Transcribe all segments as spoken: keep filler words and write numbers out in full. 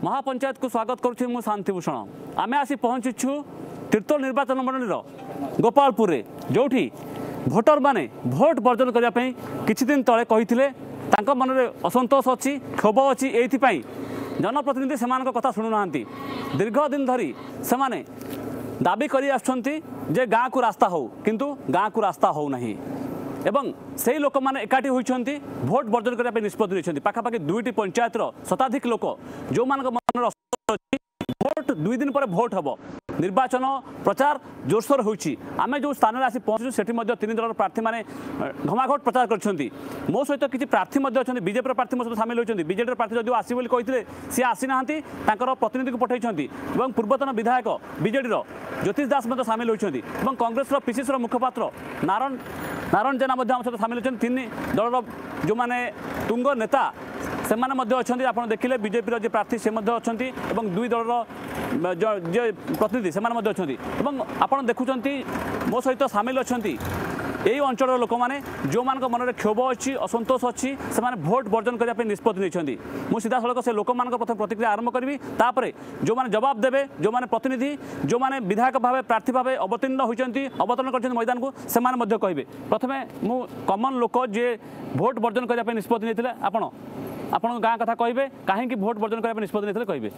महापंचायत को स्वागत करुच्ची मु शांतिभूषण आम आसी पहुँचीछु तीर्तोल निर्वाचन मंडल गोपालपुर जो भोटर माने भोट बर्जन करने किछि दिन तले कही मन में असंतोष अच्छी क्षोभ अच्छी ये जनप्रतिनिधि से कथा शुणुना दीर्घ दिन धरी से दाबी कर गाँ को रास्ता हो किंतु गाँ को रास्ता हो नहीं एवं से लोक मैंने एकाठी होती भोट बर्जन करने निष्पत्ति नहीं पाखापाखि दुईटी पंचायतर शताधिक लोक जो मान मन भोट दुई दिन पर भोट हम निर्वाचन प्रचार जोरसोर होती आम जो स्थान में आसी पहुँचू से तीन दल प्रार्थी मैंने घमाघट प्रचार कर मो सहित किसी प्रार्थी अच्छा बीजेपी प्रार्थी मो सहित सामिल होती बीजेडी प्रार्थी जदि आसवे कहते सी आसी ना प्रतिनिधि को पठाई पूर्वतन विधायक बीजेडी ज्योतिष दास सामिल होती कांग्रेस पीसीसी मुखपात्र नारायण नारायण जेना आम सहित सामिल होती तीन दल जो मैंने तुंग नेता से आप देखिले बीजेपी जो प्रार्थी से अच्छा दुई दल जे प्रतिनिधि से अच्छा आप देखुं मो सहित सामिल अच्छा यही अंचल लोक मैंने जो मान मन में क्षोभ अच्छी असंतोष अच्छी से भोट बर्जन करने निष्पत्ति नहीं मुझे सीधा सड़क से लोक मान प्रथम प्रतिक्रिया आरंभ करी तापर जो मैंने जवाब देवे जो मैंने प्रतिनिधि जो मैंने विधायक भाव प्रार्थी भाव अवतीर्ण होती अवतरण कर मैदान को से कहे प्रथम मु कमन लोक जे भोट बर्जन करने निष्पत्ति नहीं आपण आपण गाँ कथा कहे कहीं भोट बर्जन करने निष्पत्ति नहीं कहे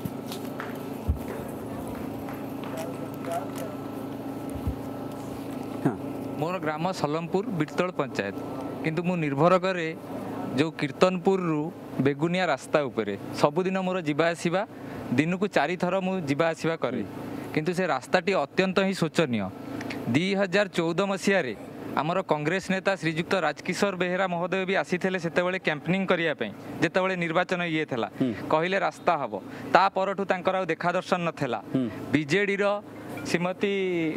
मोर ग्राम सलमपुर बिरतोल पंचायत किंतु मु निर्भर करे जो कीर्तनपुर रु बेगुनिया रास्ता उपरे सबुदिन मोर जीवा आसवा दिन को चारि थर मु जीवा आसवा करे किंतु से रास्ताटी अत्यंत ही शोचनीय दुई हजार चौदह मसीह आमर कांग्रेस नेता श्रीजुक्त राजकिशोर बेहेरा महोदय भी आसी से कैंपेनिंग करने जिते निर्वाचन ये थला कहले रास्ता हम ता परठू तांकर देखा दर्शन नथेला बीजेडी रो श्रीमती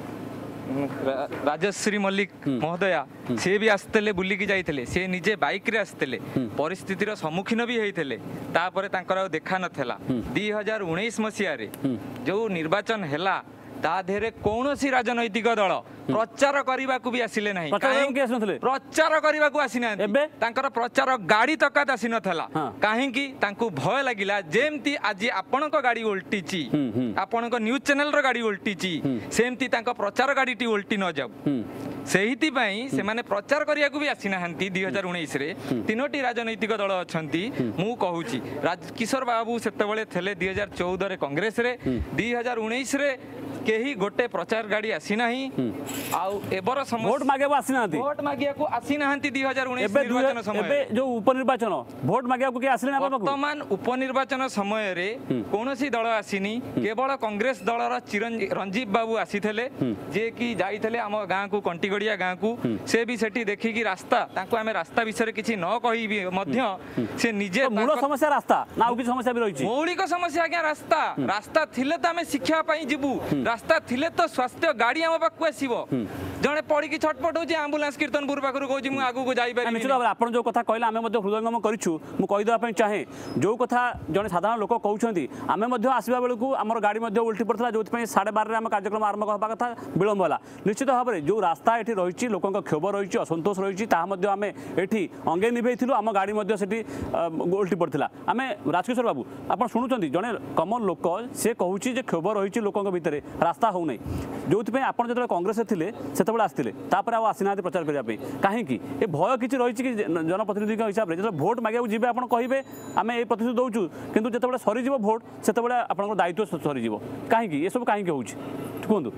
राजश्री मल्लिक महोदया सी भी आसते बुलिकी जाइए सी निजे बाइक रे आसते परिस्थितिर सम्मुखीन भी होते तापर तांकर देखा नथेला दुई हजार उन्नीस मसीह जो निर्वाचन हैला ता धेरे कौन सी राजनैतिक दल प्रचार करने को भी आसिले नहीं प्रचार करने को आसी ना प्रचार गाड़ी तक आसी नाला कहीं भय लगिला जेमती आज आपण गाड़ी उल्टी आपण न्यूज चैनल रो गाड़ी उल्टी सेमती प्रचार गाड़ी टी उल्टी न जाऊ से माने प्रचार करने को भी आसी ना दुई हजार उन्नीस तीनोटी राजनैतिक दल अच्छा मु कहूँ राजकिशोर बाबू से थे दुई हजार चौदह कांग्रेस दुई हजार उन्नीस केही गोटे प्रचार गाड़ी आसी नाही आउ एबर वोट मागे आसी ना वोट मागिया को आसी ना दुई हजार उन्नीस निर्वाचन समय जो उपनिर्वाचन वोट मागे को के आसले ना वर्तमान उपनिर्वाचन समय रे कोनोसी दल आसीनी केवल कांग्रेस दलर चिरंजीव रंजीव बाबू आसीथले जे कि जाइथले हम गाँ को कंटीगड़िया गाँ को से भी सेठी देखि कि रास्ता तांको हमें रास्ता विषय किछि न कहि भी मध्य से निजे मूल समस्या रास्ता ना कि समस्या भी रही मौलिक समस्या क्या रास्ता रास्ता थिले त हमें शिक्षा पई जिबू रास्ता थिले तो स्वास्थ्य गाड़ी आम पाक आसो जड़े पड़ी छटपट हो आंबुलांस कीर्तनपुर पाखर कहूँ आगू को जापर निश्चित भाव आप जो कथा कहले आम हृदयंगम करूँ मुझे चाहे जो कथा जड़े साधारण लोक कहते आम आसवा बेलू आम गाड़ी उल्टी पड़ता जो साढ़े बार आम कार्यक्रम आरंभ होगा कथा विलंब है निश्चित भाव में जो रास्ता ये रही लोक क्षोभ रही असंतोष रही आम ये अंगे निभेलु आम गाड़ी उल्टी पड़ता आम राजकिशोर बाबू आप शुणुं जड़े कमन लोक सी कहूँ क्षोभ रही लोक भितर रास्ता हो नहीं जो आप जो कांग्रेस थे से आसते आसीना प्रचार करने कहीं ये भय किसी रही कि जनप्रतिनिधि हिसाब से जो भोट मागे जी आप कहे आम ये प्रतिश्रुति दौचु कितु जो सरीज भोट से आप दायित्व सरीज कहीं ये सब कहीं हो कहतु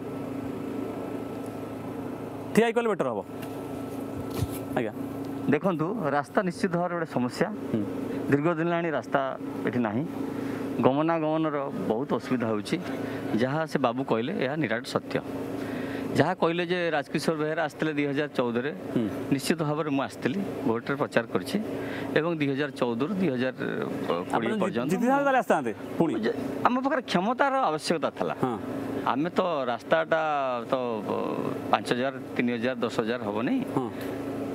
ठिया कले बेटर हम आज्ञा देखु रास्ता निश्चित भाव गोटे समस्या दीर्घ दिन ला रास्ता ये ना गमनागमन बहुत असुविधा होची जहाँ से बाबू कहले यह निराट सत्य जहाँ कहले जे राजकिशोर बेहेरा आसते दुई हजार चौदह निश्चित भाव में मुझे भोट प्रचार करी दुई हजार चौदह दुई हजार कोड़े पर्यटन आम पाखे क्षमतार आवश्यकता था आम तो रास्ताटा तो पाँच हजार तीन हजार दस हजार हम नहीं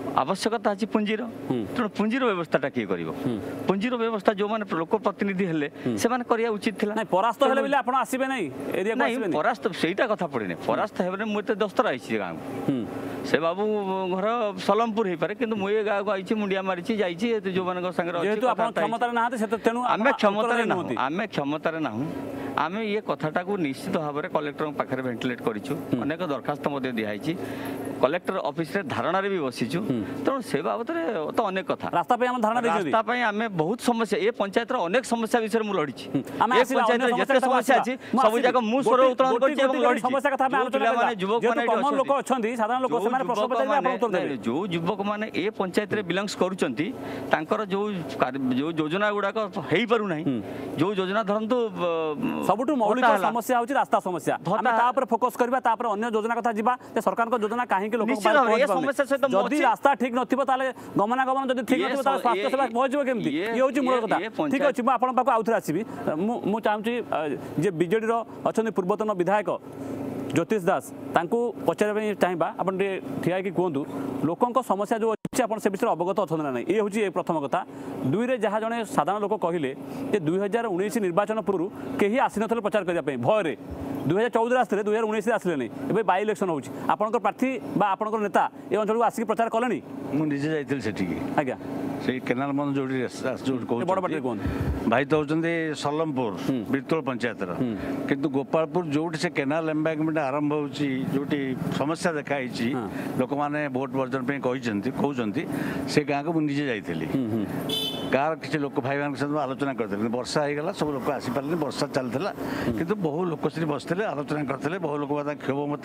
आवश्यकता अच्छी पुंजीर तेणु पुंजीर व्यवस्थाटा किए कर पुंजीर व्यवस्था जो मैंने लोक प्रतिनिधि हेले से करिया उचित थिला परास्त हेले बेले आपण आसीबे नै एरिया को आसीबे नै परास्त सेटा कथा पड़िने परास्त हेबे मु एते दस्तर आइछि गाँ से बाबू घर सलमपुर हो पारे किंतु मुझे गाँव को आई मुंडिया मारी जाइए जो मान क्षमता ना आम क्षमतार ना आम क्षमतार ना आम ये कथाटा को निश्चित भाव में कलेक्टर पाखे भेंटिलेट करूँ अनेक दरखास्त दिखाई कलेक्टर ऑफिस रे धारणा रे भी बसीचु तेणु से बाबद तो अनेक कथा रास्ता पे हम धारणा रास्ता पे आम बहुत समस्या ये पंचायत अनेक समस्या विषय मुझे लड़ी पंचायत जिते समस्या अच्छी सब जगह मुझ स्वर उत्तोलन कर समस्या कथा माने युवक माने कॉमन लोक अछंती साधारण लोक से माने प्रश्न पचारिबे आपण उत्तर देबे जो युवक माने ए पंचायत रे बिलोंग्स करूचंती तांकर जो जो योजना गुडा को हेई पारु नाही जो योजना धरंतु सबुठु मौलिक समस्या होची रास्ता समस्या हम ता पर फोकस करबा ता पर अन्य योजना कथा जिबा ते सरकार को योजना काहे के लोक ये समस्या सहित जदि रास्ता ठीक नथिबो ताले गमनागमन जदि ठीक नथिबो ताले स्वास्थ्य सेवा पहुंचबो केमती ये होची मूल कथा ठीक अछि म आपण पाको आउथरा आसीबी मु चाहूची जे बीजेडी रो अछन पूर्वतन विधायक ज्योतिष दास तांको पचारे चाहिए आप ठिया कि कहतु लोकों समस्या जो अच्छे आप से विषय अवगत अच्छा ना ये हूँ प्रथम कथा दुई रे जहाँ जड़े साधारण लोक कहले दुई हजार उन्नीस निर्वाचन पूर्व कहीं आसी ना प्रचार करने भय दुई हजार चौदह आसते दुई हजार उन्नीस आसले नहीं ए बाई इलेक्शन होची आपनकर प्रार्थी बा आपनकर नेता ए अंचल को आसिक प्रचार कले मु निजे जाइथिल सेठी आज्ञा से केनाल मन जोड़ी जोड़ को बड़ बड़ कोन भाई तो होचंदी सलमपुर बिरतोल पंचायत रा किंतु गोपालपुर जोड़ी से केनाल एम्बैंकमेंट आरंभ होची जोटी समस्या देखाई लोक माने वोट वर्जन पे कहिसंती कहउसंती से गाँ को मु निजे जाइथिली गाँव किसी लोक भाई मान सहित आलोचना करते वर्षा हो गला सब लोक आसी पारे वर्षा चलता किंतु बहु लोक से बसते आलोचना करते बहु लोक क्षोभ मत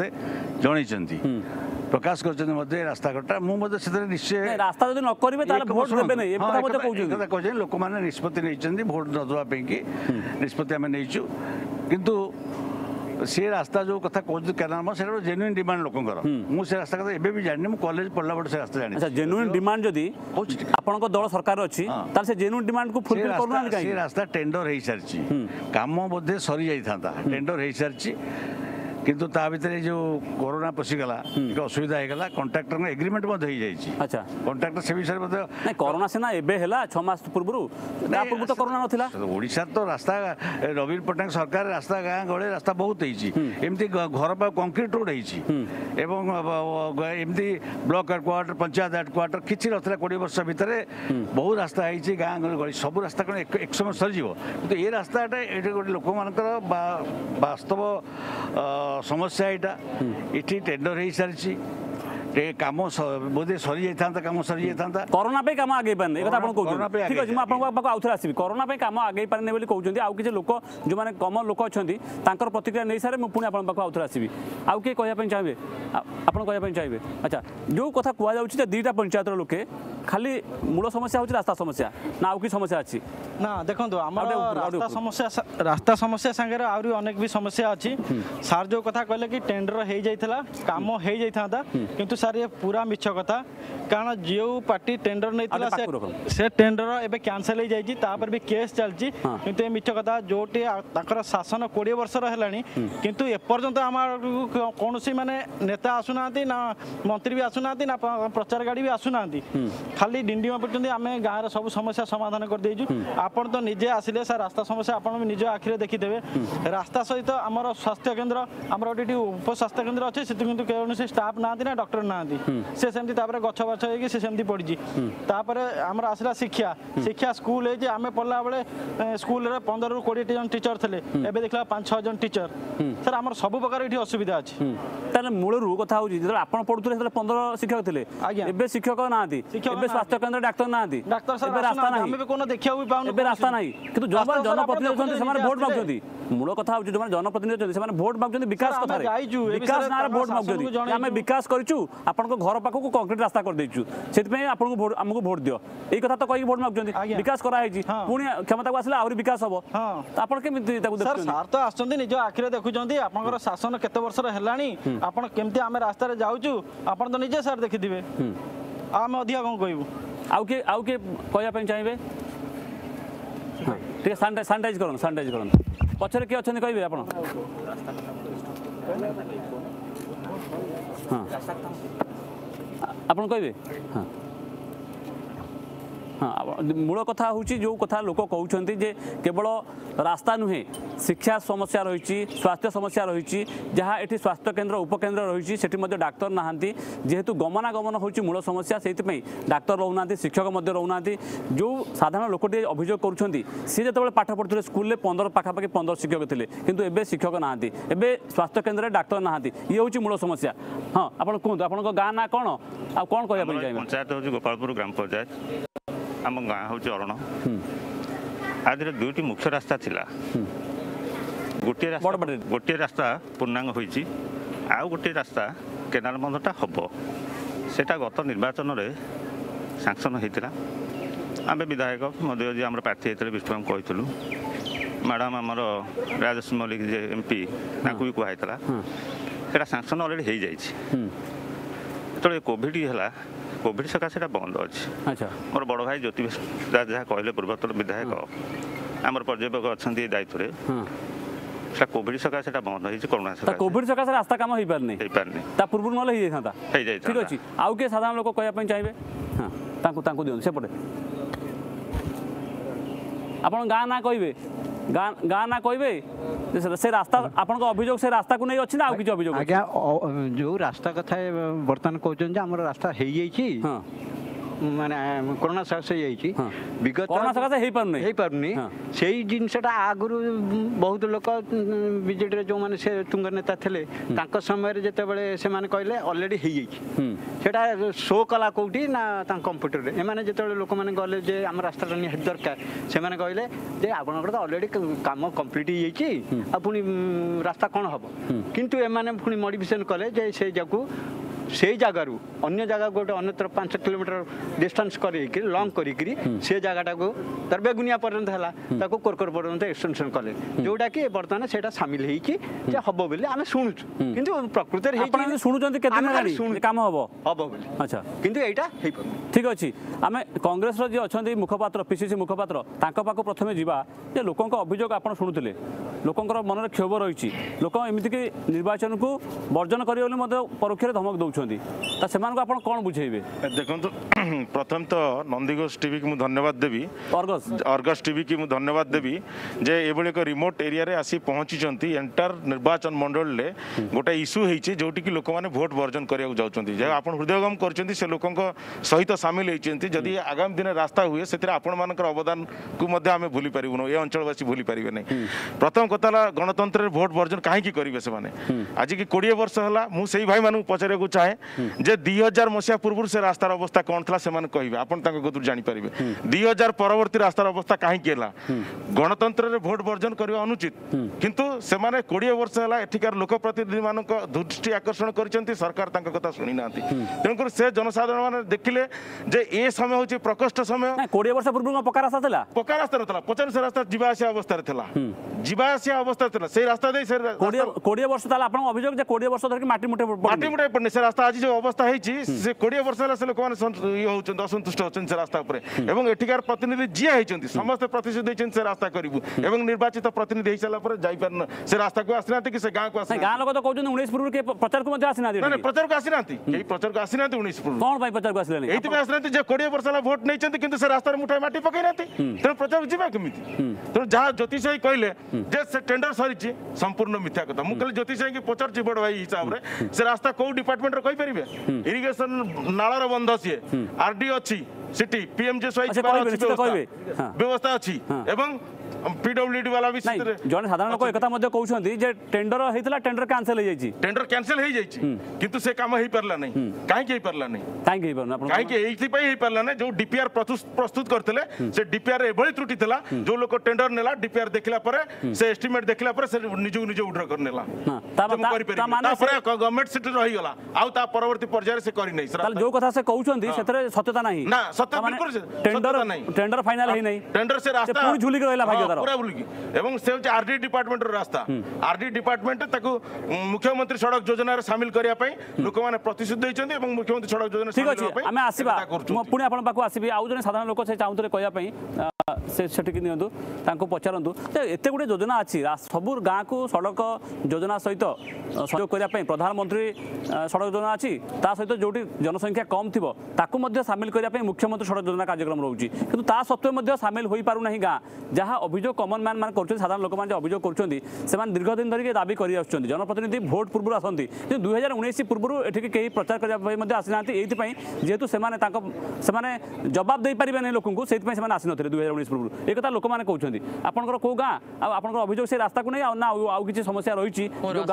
जन प्रकाश कर रास्ता कटा मुझे निश्चय रास्ता जब न करेंगे लोक मैंने निष्पत्ति नहीं भोट न देवाई कि निष्पत्ति आम नहीं किंतु से रास्ता जो कथा कहते केनाल से जेन्युइन डिमांड लोकंर मुझे रास्ता कथा एबे भी जानी कॉलेज पढ़ला बड़ से रास्ता जानी अच्छा जेन्युइन डिमांड जदी आपनको दल सरकार अछि तार से जेन्युइन डिमांड को फुलफिल करना काई से रास्ता टेंडर हे सारची काम बोधे सरी जाई थांता टेंडर हे सारची किंतु ता भीतर जो कोरोना पशिगला एक असुविधा हेगला कॉन्ट्रैक्टर ने एग्रीमेंट मत हो जाई अच्छा कॉन्ट्रैक्टर से विषय मत नहीं कोरोना सेना एबे हेला छह मास पूर्व ता पूर्व तो कोरोना नथिला ओडिसा तो रास्ता रवि पटनायक सरकार रास्ता गाँ गळे रास्ता बहुत हेची एमती घर पर कंक्रीट रोड हेची एवं एमती ब्लॉक हेडक्वार्टर पंचायत हेडक्वार्टर किछि नथिला बीस वर्ष भितर बहुत रास्ता हेची गाँ गळे सब रास्ता कोन एक समय सर जीवो तो ये रास्ताटा एटे गोटे लोक मानकर वास्तव समस्या यहाँ ये टेंडर हो सारी काम बोधे सरी जाता काम सरी जाता कोरोना पे काम आगे पारने एक आप कहते ठीक अच्छे मुझे आउे आसवि कोरोना पे काम आगे पारने बोली कहते आउ किसी लोक जो मैंने कमन लोक अच्छा प्रतिक्रिया नहीं सारे मुझे पुणी आप आउे आसवि आउ किए कहवाई चाहिए आप कहवाई चाहिए अच्छा जो कथा कहुच्छे दुईटा पंचायत लोके खाली मूल समस्या हूँ रास्ता समस्या ना आउ कि समस्या अच्छी ना देखो रास्ता समस्या रास्ता समस्या सागर आहरी अनेक भी समस्या अच्छी सार जो कथा कहले कि टेंडर हो जाता काम हो जाता किंतु सार ये पूरा मिछ कथा कारण जो पार्टी टेंडर नहीं से, से टेंडर एबे कैंसिल हो जाइए तापर भी केस चलती किंतु ये मिछ कथा जोटी शासन कोड़े वर्ष है किंतु एपर्यंत आम कौन माने नेता आसुना ना मंत्री भी आसुना ना प्रचार गाड़ी भी आसुना खाली डिंडिमा पड़ते आम गाँव सब समस्या समाधान कर देजु आपन तो निजे आसिले सर रास्ता समस्या आपन भी निज आखिरे देखिदेवे रास्ता सहित आमर स्वास्थ्य केन्द्र आमर गोटे उप स्वास्थ्य केन्द्र अच्छे से किंतु कौन स्टाफ ना ना डॉक्टर ना से सेमती गछ बछ हो सेमती पड़ी आमर आसला शिक्षा शिक्षा स्कूल है आम पढ़ला बेले स्कूल रे पंद्रह रु कोड़े जन टीचर थे एबे देखला पांच छह जन टीचर सर आमर सब प्रकार ये असुविधा अच्छी ताले मूलरू कथा होची जेतले आपण पढुतले सेतले पंद्रह शिक्षक थिले एबे शिक्षक नांती एबे स्वास्थ्य केन्द्र डाक्टर नांती डाक्टर सर रास्ता नाही हमें कोन देखिया भी पाउन एबे रास्ता नाही किंतु जो जनप्रतिनिधि छथि से माने वोट मागछथि मूल कथा होची जो माने जनप्रतिनिधि छथि से माने वोट मागछथि विकास कथा रे विकास नारे वोट मागछथि हमें विकास करिछु आपण को घर पाखो को कंक्रीट रास्ता कर देछु सेति पे आपण को वोट हमको वोट दियो एई कथा तो कहि वोट मागछथि विकास करा है पुणी क्षमता को आसले आहुरी विकास हबो त आपण केमिति ताकू देखछथि सर सर तो आछथि निज आखिरे देखुछथि आपनकर शासन केते वर्ष रे हेलानी आपण केमति आमे रास्ता रे जाउछु आपण तो निजे सर देखिदिबे आमे अधिया कोन कहबो आउ के आउ के कहया पे चाहिबे ठीक है सैनिटाइज करन सैनिटाइज करन पछरे के अछन कहबे आपण हां ଆପଣ କହିବେ ହଁ हाँ मूल कथा हूँ जो कथा लोक कहते जे केवल रास्ता नुहे शिक्षा समस्या रही स्वास्थ्य समस्या रही जहाँ ये स्वास्थ्य केन्द्र उपकेन्द्र रही से डाक्तर नहांती जेहेतु गमनागमन हूँ मूल समस्या से डाक्तर रोना शिक्षक रोना जो साधारण लोकटे अभियोग करुँच सी जो पाठ पढ़ुते स्कूल पंद्रह पाखापाखि पंद्रह शिक्षक थे किंतु एबे शिक्षक नहांती एबे स्वास्थ्य केन्द्र डाक्तर नहांती ये हूँ मूल समस्या हाँ आप कहतु आप गाँ ना कौन आ कौन कह पंचायत हूँ गोपालपुर ग्राम पंचायत आम गाँ हूँ अरण आदि दुईटी मुख्य रास्ता थिला गोटे रास्ता गोटे रास्ता पूर्णांग होइछि आउ गोटे रास्ता केनाल बंधटा हम सेटा गत निर्वाचन में सांक्शन होता आम विधायक महोदय जी आम प्रार्थी होते विष्णु कहूँ मैडम आमर राजेश मल्लिक जे एमपी भी कहला सेटा सांक्शन अलरेडी हो जाइए जो कोविड है कोविड सकाशे बंद अच्छे अच्छा मोर बड़ भाई ज्योति दास जहाँ कहले पूर्वतन विधायक आमर पर्यवेक्षक अच्छा दायित्व से कोविड सकाशे बंद हो कोरोना सकाशे कोविड सकाशे रास्ता काम हो पारनी हो पारनी ता पूर्व ना हो जाता ठीक अच्छे आउ किए साधारण लोक कहवाई चाहिए हाँ तांकु दिखाँ सेपटे आप गाँ ना कहे गाँ गाँ ना कहे से रास्ता आपन अभियोग से रास्ता को नहीं अच्छी ना किसी अभियोग आज्ञा जो रास्ता कथा बर्तमान कहते आम रास्ता हो जाइए हाँ माने कोरोना सकाशे हो विगत कोरोना सकाशे हो पारनी हो पारनी से जिनटा आगुरी बहुत लोक बीजेडी जो मैंने से तुंग नेता थे समय जितेबाला से कहले अलरेडी हो जाटा शो कला कौटी ना कंप्यूटर एमाने जो लोक मैंने गले जे आम रास्ता निहाती दरकार से कहले जे आपंकर तो अलरेडी काम कम्प्लीट हो पुणी रास्ता कौन हम किंतु एमाने पुणी मॉडिफिकेशन कले जे से जाकू से जगार अन्य जगह गोटे अन्यत्र पांच किलोमीटर डिस्टेंस कर लंग कर जगटा को तर बेगुनिया पर्यंत है कोरकोर पर्यंत एक्सटेंशन कले जोटा कि बर्तमान से सामिल हो हम बोली आम शुणुचु किंतु प्रकृति शुणुचंती काम हम हम अच्छा किंतु एटा ठीक अच्छे आम कांग्रेस जी अच्छा मुखपात्र पीसीसी मुखपात्र पाख प्रथम जावा जे लोकों अभियोग आप शुणुले लोकंर मन क्षोभ रही लोक एमतीक निर्वाचन को बर्जन करेंगे परोक्ष धमक दौरान से कौन बुझेबे देखो प्रथम तो नंदीघोष टीवी की धन्यवाद देवी अर्गस अर्गस टीवी की धन्यवाद देवी जे एभली एक रिमोट एरिया रे आसी पहुंची एंटायर निर्वाचन मंडल ले गोटे इश्यू होती जोटि कि लोक मैंने भोट बर्जन करने जाऊँच आप हृदयगम कर लोकों सहित सामिल होती जदि आगामी दिन रास्ता हुए से आपण मान अवदान को आम भूली पारूँ ये अंचलवासी भूली पारे नहीं प्रथम कथा गणतंत्र भोट बर्जन कहीं करेंगे से आज की कोड़े वर्ष है मुझे भाई मानू पचारे को चाहे जे दुई हजार मसीहा पूर्व से रास्तार अवस्था कौन था से कहे आप जापर दुई हजार परवर्ती रास्तार अवस्था कहीं गणतंत्र भोट बर्जन करने अनुचित किंतु से कोड़े वर्ष है एठिकार लोकप्रतिनिधि मान दृष्टि आकर्षण कर सरकार कथा शुणी ना तेणुकर से जनसाधारण मैंने देखिले जे ए समय हूँ प्रकोष्ठ समय कोड़े वर्ष पूर्व पक्का रास्ता था पक्का रास्ता ना पचास से रास्ता जीवाआसिया अवस्था जीवाआसिया अवस्था से रास्ता दे कोड़े वर्ष अभियोग कोड़े वर्ष धरिक माटी मुठे माटी मुठे पड़ने से रास्ता आज जो अवस्था है कोड़े वर्ष है से लोक मैंने ये असंतुष्ट होती से रास्ता पर एठिकार प्रतिनिधि जी होती समस्त प्रतिश्रुति देते से रास्ता करूँ और निर्वाचित प्रतिनिधि हो सारापर जापार से रास्ता को आसी ना कि गाँव को आसी गाँ लोग तो कहते उन्नीस पूर्व के प्रचार को आसी ना प्रचार को आसी ना कहीं प्रचार को आसी ना उन्नीस पूर्व कौन प्रचार को आसी ये आसी ना कोड़े वर्ष है भोट नहीं कि से रास्तार मुठाए माटी पकई ना तेणु प्रचार जावा कमी तेणु जहाँ ज्योतिष कहले जे टेंडर सरी संपूर्ण मिथ्या कथा मुझे ज्योतिष की पचार बड़ भाई हिसाब से से रास्ता कौ डिपार्टमेंट कहींपारे इरिगेशन नालार बंध सी आरडी अच्छी सिटी पीएमजेएसवाई व्यवस्था अच्छी एवं पीडब्ल्यूडी वाला भी जन साधारण लोक एक कहते जे टेंडर होता टेंडर कैंसिल हो जाए टेंडर कैंसिल हो जाए किंतु से काम हो पारला नहीं कहीं हो पारला नहीं कहीं कहीं पारला नहीं जो डीपीआर प्रस्तुत करते से डीपीआर एभली त्रुटि थिला जो लोक टेंडर नेला डीपीआर देखला परे से एस्टिमेट देखला परे से निजु निज उड्र कर नेला गवर्नमेंट सिटी रही गला आउ ता परवर्ती पर्याय से करी नहीं ताल जो कथा से कहउछंदी सेतरे सत्यता नहीं ना सत्य बिल्कुल टेंडर टेंडर फाइनल है नहीं टेंडर से रास्ता पूरी झुली के रहला भाग्य ठेकेदार पूरा बुलिकी एवं से होची आरडी डिपार्टमेंट रो रास्ता आरडी डिपार्टमेंट ताकू मुख्यमंत्री सड़क योजना रे शामिल करिया पई लोक माने प्रतिशुद्ध होइचंदी एवं मुख्यमंत्री सड़क योजना ठीक शामिल अछि आमे आसीबा पुणी आपण पाखु आसीबी आउ जने साधारण लोक से चाहुतरे कहया पई से सेटिक नियंतु तांको पचारंतु एते गुडे योजना अछि सबुर गाँ को सड़क योजना सहित सहयोग करिया पई प्रधानमंत्री सड़क योजना अछि ता सहित जोटी जनसंख्या कम थिबो ताकू मध्ये शामिल करिया पई मुख्यमंत्री सड़क योजना कार्यक्रम रहउची किंतु ता सत्वे मध्ये शामिल होई पारु नाही गाँ जहाँ अभियोग कमन मैन मान कर साधारण लोक मैंने अभियोग कर दीर्घ दिन धरिक दाबी कर जनप्रतिनिधि भोट पूर्व आसती दुई हजार उन्नीस पूर्व एठिक कहीं प्रचार करने आसी ना जेहेतु से जवाब दे पारे नहीं लोक से आसी ना दुई हजार उन्नीस पूर्व एक लोक मैंने कहते आपंकर कौ गाँ आप अभियोग से रास्ता को नहीं ना आउ किसी समस्या रही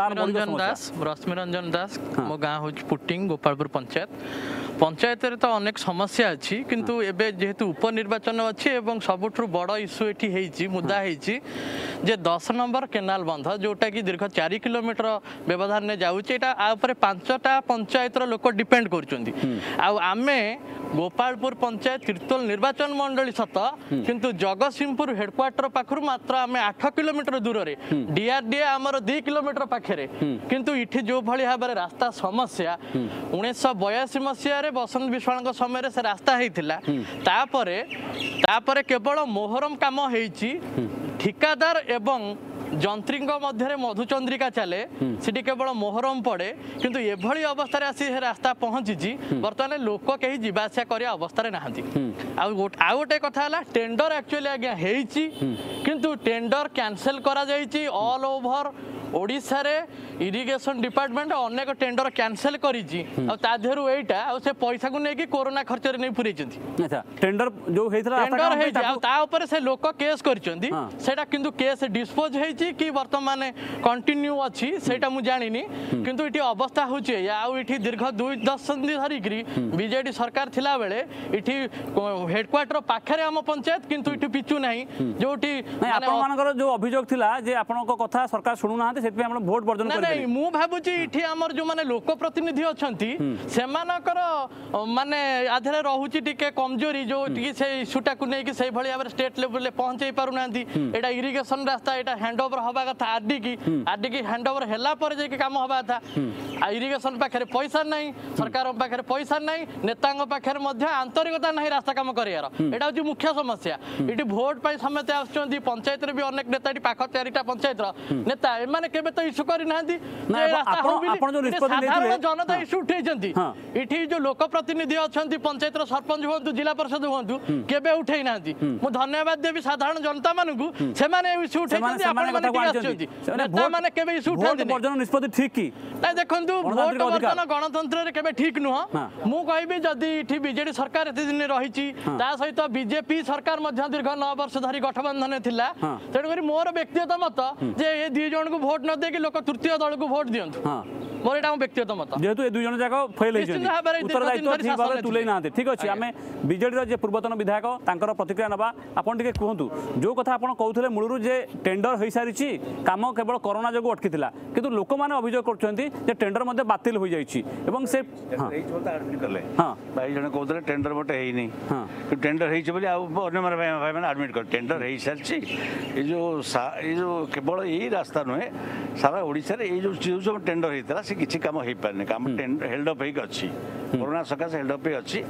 रश्मि रंजन दास मो गाँ हूँ पुटिंग गोपालपुर पंचायत पंचायत तो अनेक समस्या अच्छी किंतु एबे जेहेतु उपनिर्वाचन अच्छी एवं सबुठु बड़ इश्यू एठी हेची मुद्दा हेची जे दस नंबर केनाल बंध जोटा कि दीर्घ चार किलोमीटर व्यवधान ने जाउची एटा आ ऊपर पांचटा पंचायत रो लोक डिपेंड करचुंदी आ आमे गोपालपुर पंचायत तीर्तोल निर्वाचन मंडली सत किंतु जगतसिंहपुर हेडक्वार्टर पाखरु मात्र आमे आठ किलोमीटर दूर रे डीआरडीए हमर दो किलोमीटर पाखरे किंतु इठी जो भली भाबरे रास्ता समस्या उन्नीस सौ बयासी मसिया रे बसंत विश्वाल समय से रास्ता होता तापरे तापरे केवल मोहरम काम हेची ठिकादार एवं जंत्री मध्य मधुचंद्रिका चले सिटी केवल मोहरम पड़े किंतु एभली अवस्था आसी रास्ता पहुंची बर्तमान लोक कहीं जीवासा करिया अवस्था नहांती आउ गोटे कथा है टेंडर एक्चुअली आज्ञा हेची किंतु टेंडर कैंसिल करा जायछि ऑल ओवर ओडिशा रे इरिगेशन डिपार्टमेंट अनेक टेंडर कैंसिल करिछि आ ता देहरु एटा आ से पैसा को नेकी कोरोना खर्च रे नै पुरैछन्ती अच्छा टेंडर जो हेथला टेंडर हेछि आ ता ऊपर से लोक केस करछन्ती सेटा किंतु केस डिस्पोज हेछि कि वर्तमान कंटिन्यू अछि सेटा मु जानिनी किंतु इठी अवस्था होछि आ इठी दीर्घ दुई दशंधि धरिकरी बीजेडी सरकार थिला बेले इठी हेडक्वार्टर पाखरे हम पंचायत किंतु इठी पिचु नाही जोटी आपण मानकर जो अभियोग थिला जे आपनको कथा सरकार सुनु ना सेतपे हम वोट वर्जन कर नहीं मु भाबुची इठी हमर जो माने लोक प्रतिनिधि अछंती सेमानकर माने आधरे रहुची टिके कमजोरी जो टिके से इशूटा को नै कि सही भली आबर स्टेट लेवल ले पहुंचै पारु नांती एटा इरिगेशन रास्ता एटा हैंडओवर होबा कथा आरडी की आरडी की हैंडओवर हैला पर जे काम होबा था आ इरिगेशन पाखरे पैसा नहीं सरकार पाखरे पैसा नहीं नेतांग पाखरे मध्य आंतरिकता नहीं रास्ता काम करियार एटा होची मुख्य समस्या इठी वोट पाई समेत आछंती पंचायत रे भी अनेक नेता इठी पाख चारिटा पंचायत रो नेता माने केबे तो इशू करि नांती जे रास्ता हो आपण जो निष्पत्ति साधारण जनता इशू उठैछंती इठी जो लोक प्रतिनिधि अछंती पंचायत रो सरपंच होंतु जिला परिषद होंतु केबे उठै नांती मु धन्यवाद देबी साधारण जनता मानकु से माने इशू उठैछंती आपण माने टिके आछंती नेता माने केबे इशू उठांती वोट वर्जन निष्पत्ति ठीक की नै देखंतु वोट वर्जन गणतंत्र रे केबे ठीक नुह मु कहबी जदी इठी बीजेडी सरकार एते दिन रहिची ता सहित बीजेपी सरकार मध्य दीर्घ नौ वर्ष धरि गठबंधन थिला तेणु करी मोर व्यक्तिगत मत जे ए दुई जन को वोट न दे कि लोक तृतीय दल को वोट दियंतु मोर एटा व्यक्तिगत मत जेहेतु ए दुई जन जाक फेल होइछन उत्तरदायित्व ठीक भाबे तुलै नाते ठीक अछि आमे बीजेडी रो जे पूर्वतन विधायक तांकर प्रतिक्रिया नबा आपन टिके कहंतु जो कथा आपन कहउथले मुळुरु जे टेंडर होई सारिछि काम केवल कोरोना जगो अटकिथिला किंतु लोक माने अभियोग करछन्ती जे टेंडर मध्ये बातिल होई जाइछि एवं से हां एडमिट करले हां भाई जने कहउथले टेंडर मोटे हेई नै हां टेंडर हेइछि बोली आ अन्य माने भाई माने एडमिट कर टेंडर हेई सारिछि ए जो ए जो केवल एही रास्ता नहे सारा ओडिसा रे ए जो जो टेंडर हेइतला से किछि काम हेई पारने काम टेंडर हेल्ड अप हेई अछि कोरोना सकासे हेल्ड अप अछि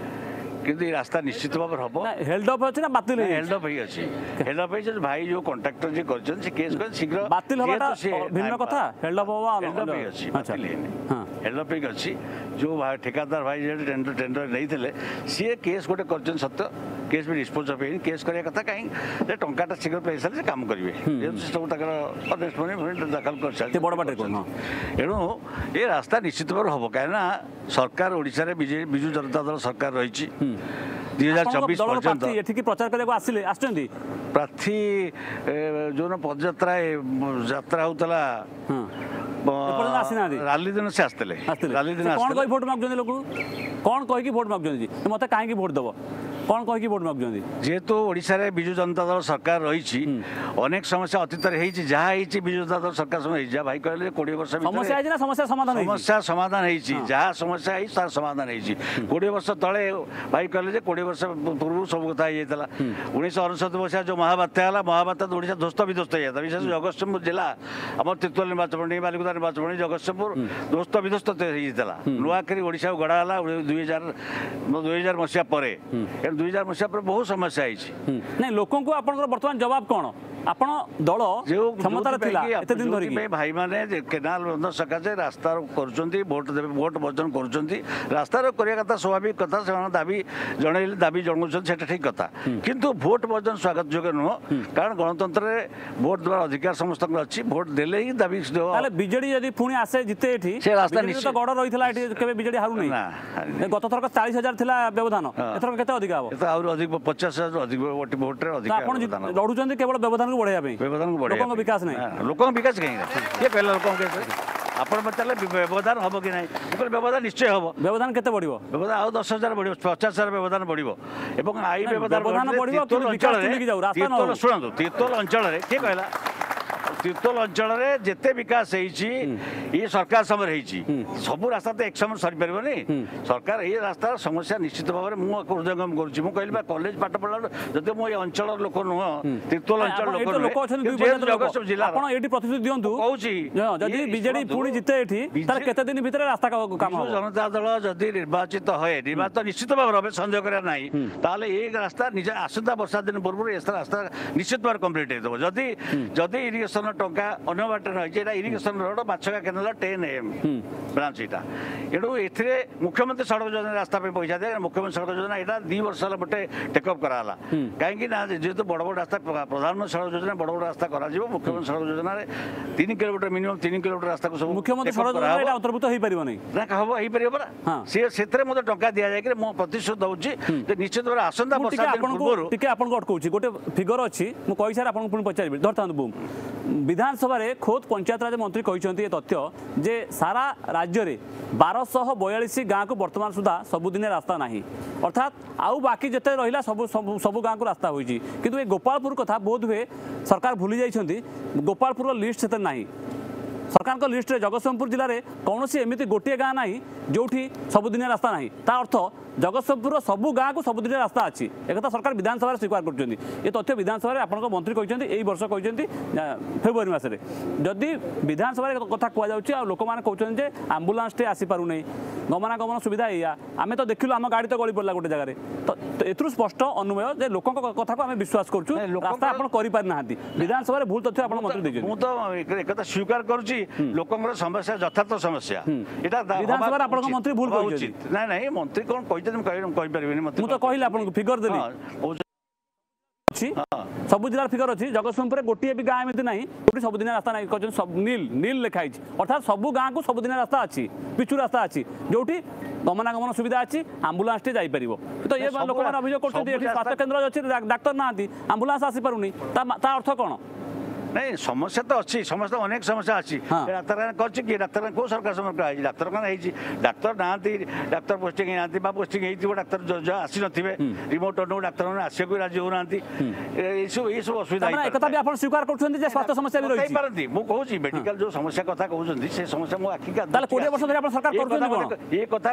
किंतु ये रास्ता निश्चित भाव हम हेल्ड अप अछि ना बातिल हेल्ड अप अछि हेल्ड अप अछि भाई जो कॉन्ट्रैक्टर जे करछन से केस कर शीघ्र बातिल होबाटा भिन्न कथा हेल्ड अप होबा हेल्ड अप अछि अच्छा हां हेल्ड अप अछि जो ठेकेदार भाई जे टेंडर टेंडर नहीं थिले सी केस गोटे करछन सत्य केस भी डिस्पोज अफ केस करिया कथा काई जे टंकाटा शीघ्र पैसा से काम करिवे जे सब तकर अरेस्टमेंट दाखल कर छथि बड़ बाटे कोन एणु ए रास्ता निश्चित भाव हम कहना सरकार ओडिसा रे बिजू जनता दल सरकार रहिछि दुई हजार चौबीस पर्यंत एठिकी प्रचार करबा आसिले आछंती प्रार्थी जो पदयात्रा यात्रा होतला राली दिन से आसते राली दिन कौन कही भोट मागुଛନ୍ତି लोक कौन कही भोट मागुଛନ୍ତି मते काहे की भोट दबो कौन कह भोट मागुଛନ୍ତି जेहेतु ओडिशा रे बिजु जनता दल सरकार रही अनेक समस्या अतीत जहाँ बिजु जनता दल सरकार समय जा भाई कहले कोड़े वर्ष समस्या है ना समस्या समाधान है समस्या समाधान है जहाँ समस्या है तार समाधान है कोड़े वर्ष तले भाई कहले कोड़े वर्ष पूर्व सब कथा हो जाता उन्नीस अड़सठ मसीहा जो महाबात्या है महाबात्या तो ओडिशा ध्वस्त विध्वस्त हो जाता विशेष जगतसिंहपुर जिला आम तीर्तोल निर्वाचन मंडली बालिकुदा निर्वाचन मंडली जगतसिंहपुर ध्वस्त विध्वस्त होता नुआकरी ओडिशा गड़ा है दुई हजार दुई हजार मसीहा पर दुई हजार मसीहा पर बहुत समस्या है लोक बर्तमान जवाब कौन आपण दल क्षमता एते दिन धरिकी भाई माने केनाल बंध सकाशे रास्ता करुचंती भोट देबे भोट वर्जन करुचंती रास्ता करिया कथा स्वाभाविक कथा से दाबी जणैले दाबी जणाउछन सेटा ठीक कथा किंतु भोट वर्जन स्वागत योग्य नुह कारण गणतंत्र रे भोट देवार अधिकार समस्त अछि भोट देले ही दाबी ताले बीजेडी यदि पुणी आसे जिते एठी से रास्ता निश्चित तो गड़ रहितला एठी केबे बीजेडी हारु नै गत थरक चालीस हजार थिला व्यवधान एथरक केते अधिक आबो एत और अधिक पचास हजार अधिक भोट रे अधिक आपण लडुचंती केवल व्यवधान को बढ़ाया व्यवधान को बढ़ाया लोकन विकास नहीं लोकन विकास कहीं ये कहला लोकन के आपण बताले व्यवधान हबो कि नहीं व्यवधान निश्चय हबो व्यवधान केते बढ़िबो व्यवधान आ दस हजार बढ़िबो पचास हजार व्यवधान बढ़िबो एवं आई व्यवधान बढ़िबो तीर्तोल अंचल शुणु तीर्तोल अंचल रे के कहला तीर्तोल अंचल रे जेते विकास ये सरकार समय सब रास्ता तो एक समय सरी पारबनी सरकार ये रास्तार समस्या निश्चित भाव में मुझे हृदयंगम करुँच मुझे कॉलेज पाठ पढ़ा जदि मो अंचल लोक नुह तीर्तोल अंचल लोक जिला प्रतिश्रुति दिंतु कहूँ बीजेडी पुणी जिते केते दिन भितर रास्ता काम जनता दल जदि निर्वाचित है निर्वाचन निश्चित भाव में संदेह करा ना ताले ये रास्ता निज आसंता वर्षा दिन पूर्व रास्ता निश्चित भाव कम्प्लीट हो जदि जदि इरिगेशन टंका अन्य बाटे रही इरिगेशन रोड माछका केनाल टेन एम ब्रांच यहाँ एणु ए मुख्यमंत्री सड़क योजना रास्ता पैसा दे मुख्यमंत्री सड़क योजना यहाँ दी वर्ष गोटे टेकअप कराला कहीं जेहेतु बड़ बड़ रास्ता प्रधानमंत्री सड़क योजना बड़ बड़ रास्ता करा मुख्यमंत्री सड़क योजना तीन किलोमीटर मिनिमम तीन किलोमीटर रास्ता को मुख्यमंत्री सड़क योजना अंतर्भुक्त हो पार ना हम हो पार परा सी से मत टंका दि जाए मो प्रतिश्रुत दूसरी निश्चित भाव आसंता वर्ष आपको अटकाऊँ गोटे फिगर अच्छी मुझे कही सारे आपको पचारि धरता बुम विधानसभा खोद पंचायत राज मंत्री कहते तथ्य जे सारा राज्य में बारश बयालीस गाँव को बर्तमान सुधा सबुदिन रास्ता नहीं अर्थात आउ बाकी जिते रहा सब सब गाँव को रास्ता होती किंतु ये गोपालपुर कथा बोध हुए सरकार भूली जाइछंती गोपालपुर लिस्ट से नहीं सरकार लिस्ट रे जगतसिंहपुर जिले में कौन एमती गोटे गाँ ना जो सबुदिन रास्ता नहीं ता अर्थ जगतसिंहपुर सबू गाँव को सबुदिन रास्ता अच्छी एक सरकार विधानसभा स्वीकार कर ये तथ्य विधानसभा आप मंत्री कहते यही वर्ष कहते फेब्रुआरी मसरे जदि विधानसभा कथा कहुच्छे लोक मैंने कहते आम्बुलांस टे आसीपार नहीं गमनागमन सुविधा या आम तो देखिलु आम गाड़ी तो गली पड़ा गोटे जगह तो ए स्पष्ट अनुमेय जे लोक कथा को आम विश्वास करूँ रास्ता आप करना विधानसभा भूल तथ्य आप मंत्री देखते स्वीकार करुँच लोक समस्या यथार्थ समस्या विधानसभा आप मंत्री भूल ना ना मंत्री कौन कहते तो कहली आपको फिगर देली सब जिला फिगर अच्छी जगतसिंहपुर गोटे भी गाँव एमती ना जो सबुदिन रास्ता ना कहते सब नील नील लिखाई अर्थात सब गाँव को सबुदिन रास्ता अच्छी पिचु रास्ता अच्छी जो गमनागमन सुविधा अच्छी आम्बुलांस टे जापर तो ये लोक मैंने अभियोग कर स्वास्थ्य केन्द्र अच्छी डाक्तर ना आम्बुलांस आसीपार अर्थ कौन नहीं समस्या तो अच्छी समस्या अनेक समस्या अच्छी डाक्तखाना कर डाक्तखाना कौ सरकार समय डाक्तखाना डाक्तर ना डाक्तर पोस्टिंग ना पोस्टिंग हो डाक्तर जो आसी थे रिमोट अनु डाक्तर आसको राजी होना सब असुविधा स्वीकार कर स्वास्थ्य समस्या भी रही मुझे मेडिकल जो समस्या कथा कहते से समस्या मो आखि ये कथा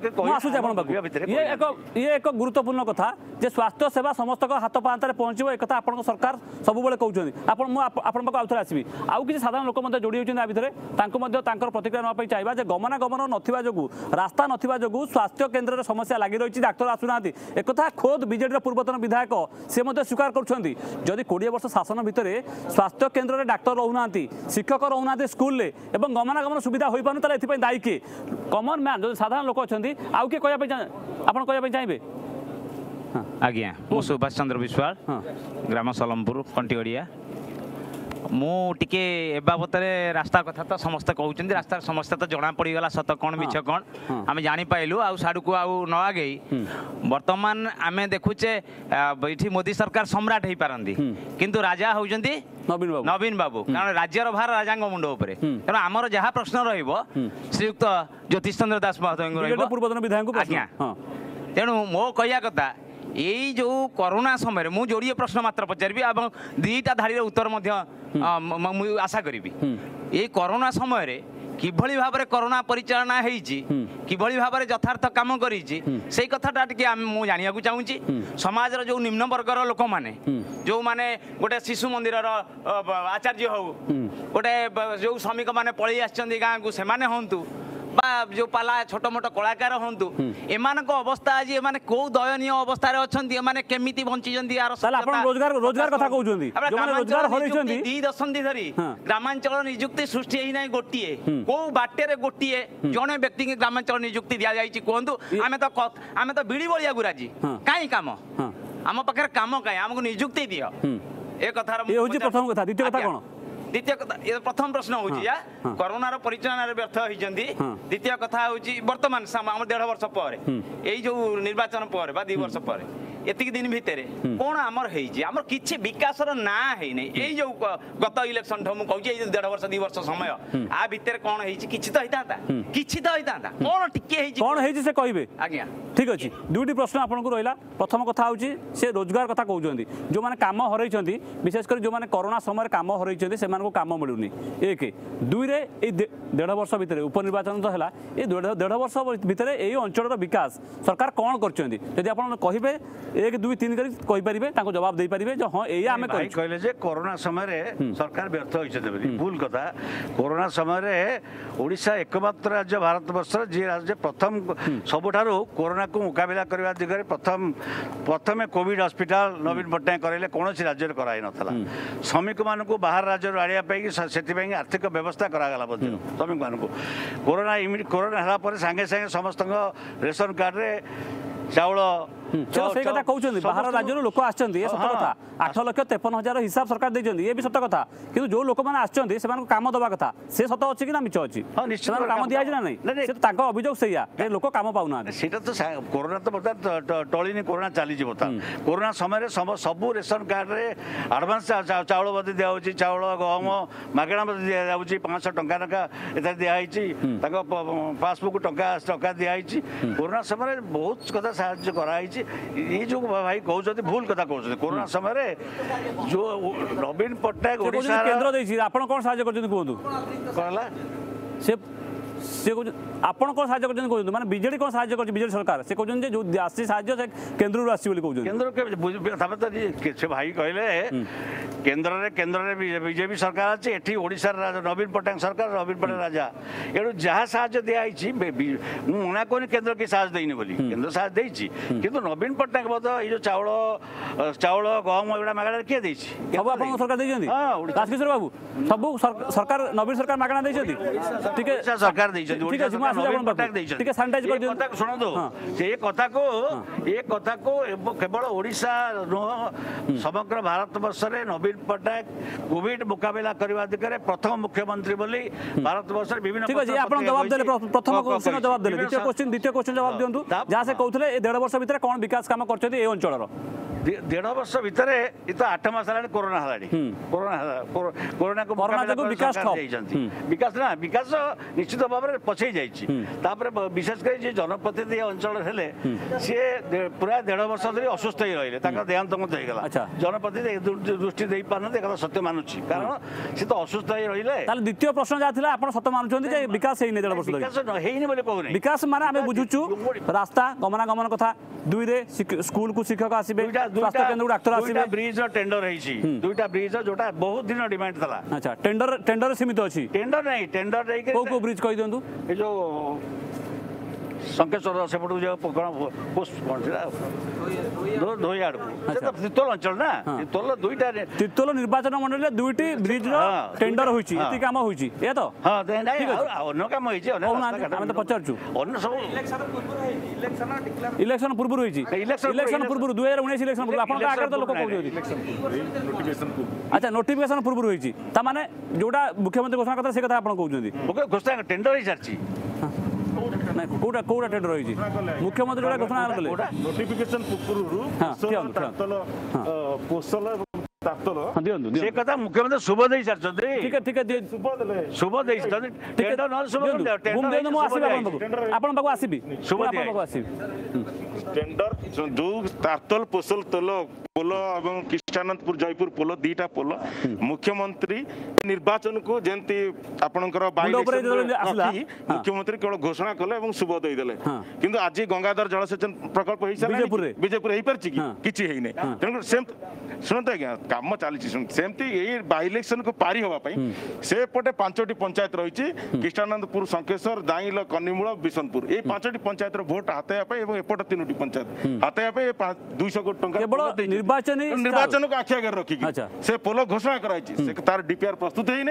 ये एक गुरुत्वपूर्ण कथा जे स्वास्थ्य सेवा समस्त हाथ पांत पहुंचो एक आप सरकार सब कहते आपण पाक आउथरे आसीबी आउ किसी साधारण लोक मध्य जोड़ी होचन आ भितरे तांको मध्य तांकर प्रतिक्रिया नवा पई चाहबा जे गमनागमन नथिबा जोगु रास्ता नथिबा जोगु स्वास्थ्य केन्द्र रे समस्या लागि रहिछि डाक्टर आसुनांती एकथा खोद बीजेडी रे पूर्वतन विधायक से मध्य स्वीकार करछंती जदि बीस वर्ष शासन भितरे स्वास्थ्य केन्द्र रे डाक्टर रहउनांती शिक्षक रहउनांती स्कूल ले एवं गमनागमन सुविधा होई पानु ताले एथि पई दायी के कॉमन मैन जो साधारण लोक अछंती आउ के कहया पई आपण कहया पई चाहबे आज्ञा मु सुभाष चंद्र विश्वाल ग्राम सलमपुर कंटीगड़िया मुझे ए बाबत रास्ता कथा तो समस्त कहते रास्तार समस्या तो जना पड़गला सत कौन मिछ कौन आम जापारू आउ साड़ू को आउ न आगे बर्तमान आम देखुचे ये मोदी सरकार सम्राट हो पारती किंतु राजा होती नवीन बाबू नवीन बाबू कारण राज्यर भार राजा मुंड उपर तेणु आमर जहाँ प्रश्न श्रीयुक्त ज्योतिष चंद्र दास महोदय पूर्वतन विधायक आज्ञा तेणु मो कहया कथा ଏଇ ଯେଉଁ କରୋନା ସମୟରେ ମୁଁ ଯୋଡ଼ିଏ ପ୍ରଶ୍ନ ମାତ୍ର ପଚାରିବି ଏବଂ ଦୁଇଟା ଧାଡ଼ିର ଉତ୍ତର ମଧ୍ୟ ମୁଁ ଆଶା କରିବି। ଏଇ କରୋନା ସମୟରେ কিভাবে ভাবে করোনা পরিচালনা হয়েছি কিভাবে ভাবে যথার্থ কাম করেছি সেই কথাটা টিকে মু জাঁয়া চাহুছি সমাজের যে নিম্নবর্গর লোক মানে যে মানে গোটে শিশু মন্দিরর আচার্য হও গোটে যে শ্রমিক মানে পড়ে আসছেন গাঁকু সে হন্তু বা যে পালা ছোট মোট কলাকার হন্তু এমানক অবস্থা আজি এমানে কো দয়নীয় অবস্থায় অছন্তি এমানে কেমিতি বঞ্চিছন্তি আর তাহলে আপন রোজগার রোজগার কথা কହୁଛନ୍ତି ଯୋମାନେ ରୋଜଗାର ହରେଇଛନ୍ତି ଦି ଦଶନ୍ଧି ଧରି ଗ୍ରାମାଞ୍ଚଳ ନିଯୁକ୍ତି ସୃଷ୍ଟି ହେଇ ନାହିଁ ଗୋଟିଏ କୋଉ ବାଟରେ ଗୋଟିଏ ଜଣେ ବ୍ୟକ୍ତିଙ୍କୁ ଗ୍ରାମାଞ୍ଚଳ ନିଯୁକ୍ତି ଦିଆ ଯାଇଛି କୁହନ୍ତୁ ଆମେ ତ ଆମେ ତ ବିଡି ବଳିଆ ଗୁରାଜି କାଇଁ କାମ ଆମ ପାଖରେ କାମ କାଇଁ ଆମକୁ ନିଯୁକ୍ତି ଦିଅ ଏ କଥାର ଏ ହେଉଛି ପ୍ରଥମ କଥା ଦ୍ୱିତୀୟ କଥା କ'ଣ দ্বিতীয় কথা প্রথম প্রশ্ন হচ্ছে করোনার পরিচালনার ব্যর্থ হয়েছেন দ্বিতীয় কথা হচ্ছে বর্তমান আমার দেড় বর্ষ পরে এই যে নির্বাচন পরে বা দুই বর্ষ পরে এতিকি দিন ভিতরে কোন আমার হয়েছে আমার কিছু বিকাশর না হয়নি এই যে গত ইলেকশন মু কହୁଛି এই দেড় বর্ষ দুই বর্ষ সময় আ ভিতরে কোন হয়েছে কিছু তো হইতান্তা কিছু তো হইতান্তা কোন টিকে হয়েছে কোন হয়েছে সে কইবে আজ্ঞা ঠিক আছে দুইটি প্রশ্ন আপনার রহিলা প্রথম কথা হচ্ছে সে রোজগার কথা কହୁଛନ୍ତି যে কাম হরাইছেন বিশেষ করে যে করোনা সময় কাম হরাইছেন সে কাম মিলুনি এক দুইরে এই দেড় বর্ষ ভিতরে উপনির্বাচন তো হল এই দেড় বর্ষ ভিতরে এই অঞ্চলর বিকাশ সরকার কোণ করছেন যদি আপনার কহবে এক দুই তিন করে কইপারিবে তাকে জবাব দেই পারিবে যে হ্যাঁ এই আমি ভাই কইলে যে করোনা সময় সরকার ব্যর্থ হইছে বলি ভুল কথা করোনা সময় ওড়িশা একমাত্র রাজ্য ভারতবর্ষর যে রাজ্য প্রথম সবুঠারু করোনা কু মুকাবিলা করিবা দিগরে প্রথম প্রথমে কোভিড হসপিটাল নবীন পট্টনায়ক করাইলে কোনসি রাজ্যরে করাই নথলা শ্রমিক মানকু বাহার রাজ্যରୁ আনিয়া পাইকি সেথিপাই আর্থিক ব্যবস্থা କରାଗଲା ମଧ୍ୟ ଶ୍ରମିକ ମାନଙ୍କୁ କୋରୋନା କୋରୋନା ହେଲା ପରେ ସାଙ୍ଗେ ସାଙ୍ଗେ ସମସ୍ତଙ୍କ ରେସନ କାର୍ଡରେ ଚାଉଳ সেই কথা কହୁଛନ୍ତି ବାହାର ରାଜ୍ୟରୁ ଲୋକ ଆସିଛନ୍ତି ଏ ସତ କଥା ଆଠ ଲକ୍ଷ ତେପନ ହଜାର ହିସାବ ସରକାର ଦେଇଛନ୍ତି ଏ ବି ସତ କଥା କିନ୍ତୁ ଯୋଉ ଲୋକମାନେ ଆସିଛନ୍ତି ସେମାନଙ୍କୁ କାମ ଦେବା କଥା ସେ ସତ ଅଛି କି ନା ମିଛ ଅଛି ସେମାନଙ୍କୁ କାମ ଦିଆଯାଇଛି ନା ନାହିଁ ସେ ତାଙ୍କ ଅଭିଯୋଗ ସେଇଆ ଯେ ଲୋକ କାମ ପାଉନାହାନ୍ତି ସେଇଟା ତ କୋରୋନା ତ ବର୍ତ୍ତମାନ ଟଳିନି କୋରୋନା ଚାଲିଛି ବର୍ତ୍ତମାନ କୋରୋନା ସମୟରେ ସବୁ ରେସନ କାର୍ଡରେ ଆଡଭାନ୍ସ ଚାଉଳ ମଧ୍ୟ ଦିଆହେଉଛି ଚାଉଳ ଗହମ ମାଗଣା ମଧ୍ୟ ଦିଆଯାଉଛି ପାଞ୍ଚଶହ ଟଙ୍କା ଟଙ୍କା ଏଥିରେ ଦିଆହେଇଛି ତାଙ୍କ ପାସବୁକ୍ ଟଙ୍କା ଟଙ୍କା ଦିଆହେଇଛି କୋରୋନା ସମୟରେ ବହୁତ କଥା ସାହାଯ୍ୟ କରାହେଇଛି ये जो भाई कहते भूल कथा कहते कोरोना समय जो नवीन पट्टनायक ओडिशा केंद्र देछि आपण कोन साहाय्य करछन कहतु कहला से से आपण कोन साहाय्य करछन कहतु माने बीजेडी कोन साहाय्य करछि बीजेडी सरकार से कहछन जे जो आसी साहाय्य से केंद्र रु आसी बोली कहछन केंद्र के तबे तो से भाई कहले केंद्र रे केंद्र रे बीजेपी सरकार अछि एठी ओडिशा नवीन पट्टनायक सरकार नवीन पट्टनायक राजा एडु जहा साहाय्य दिया आइछि मु मना कोन केंद्र के साहाय्य देइनी बोली केंद्र साहाय्य देइछि किंतु नवीन पट्टनायक बद ए जो चावल चावल गहम एडा मागणा के देइछि सब आपण सरकार देइछन्ती हां राजकिशोर बाबू सब सरकार नवीन सरकार मागणा देइछन्ती ठीक है सरकार देइछन्ती ओडिशा नवीन पट्टनायक देइछन्ती ठीक है सैनिटाइज कर दियो कथा सुनो दो से ये कथा को ये कथा को केवल ओडिशा समग्र भारत वर्ष रे नवीन पट्टनायक कोविड मुकाबला करबा दिगरे प्रथम मुख्यमंत्री बोली भारत वर्ष रे विभिन्न ठीक है आपण जवाब देले प्रथम क्वेश्चन जवाब देले द्वितीय क्वेश्चन द्वितीय क्वेश्चन जवाब दियंतु जहा से कहउथले ए डेढ़ वर्ष भीतर कोन विकास काम करछथि ए अंचल रो डेढ़ वर्ष भीतर ये तो आठ मास हेलानी कोरोना हेलानी कोरोना कोरोना को कोरोना को विकास विकास ना विकास निश्चित भाव में पछई जाइछि तापर विशेष कर जे जनप्रतिनिधि अंचल हेले से पूरा डेढ़ वर्ष धरि असुस्थ ही रहिले ताका देहांत मत हे गेला जनप्रतिनिधि दृष्टि देई पारन देखा सत्य मानुछि कारण से तो असुस्थ ही रहिले ताले द्वितीय प्रश्न जा थिला आपण सत्य मानुछन्ती जे विकास हेइ ने डेढ़ वर्ष विकास हेइनी बोले कहू नै विकास माने हमें बुझुछु रास्ता गमनागमन कथा दुई रे स्कूल को शिक्षक आसीबे स्वास्थ्य केंद्र डाक्टर आसीबे ब्रिज टेंडर हेइछि दुईटा ब्रिज जोटा बहुत दिन डिमांड थला अच्छा टेंडर टेंडर सीमित अछि टेंडर नहीं टेंडर नहीं को को ब्रिज कहि दियंतु ए जो संकेश्वर सेपटू जो पोस्ट धोईआड़ तिर्तोल अंचल ना तिर्तोल दुईटा तिर्तोल निर्वाचन मंडल दुईटी ब्रिज रो टेंडर होइछि एति काम होइछि ए तो हां नहीं अन्य काम होइछि हम तो पचारछु अन्य सब इलेक्शन पूर्व होइछि इलेक्शन पूर्व दो हज़ार उन्नीस इलेक्शन पूर्व आपन का आकर तो लोक कहउछि अच्छा नोटिफिकेशन पूर्व होइछि ता माने जोडा मुख्यमंत्री घोषणा करता से कथा आपन कहउछन्ती घोषणा टेंडर ही सरछि ना कोडा कोडा टेंडर होइछि मुख्यमंत्री जोडा घोषणा करले नोटिफिकेशन पूर्व तातल पोसल तातल हां दियंतु से कथा मुख्यमंत्री शुभ देई सरछन्ती ठीक है ठीक है शुभ देले शुभ देई टेंडर न शुभ टेंडर घुम देनु मु आसीबा आपन आपन बाकू आसीबी शुभ आपन बाकू आसीबी टेंडर जो तारतल पोसल तल पोल एवं कृष्णानंदपुर जयपुर पोल दीटा पोल मुख्यमंत्री निर्वाचन को जंती आपनकर मुख्यमंत्री केवल घोषणा कले एवं शुभ दे देले किंतु आज गंगाधर जलसेचन प्रकल्प होई सारा बीजेपुर होई परछि कि किछि हेइ नै तेन सेम सुनत आज्ञा काम चली सेमती यही बाई इलेक्शन को पारी हवा से पटे पांचटी पंचायत रही कृष्णानंदपुर शंकेश्वर दाइल कनिमूल बिशनपुर ये पांचटी पंचायत भोट हाथाइबा एपट तीनो पंचायत हाथाइबा दुईश कोटी टंका निर्वाचन निर्वाचन को आखि आगे रखिक से पोल घोषणा कराई तार डीपीआर प्रस्तुत है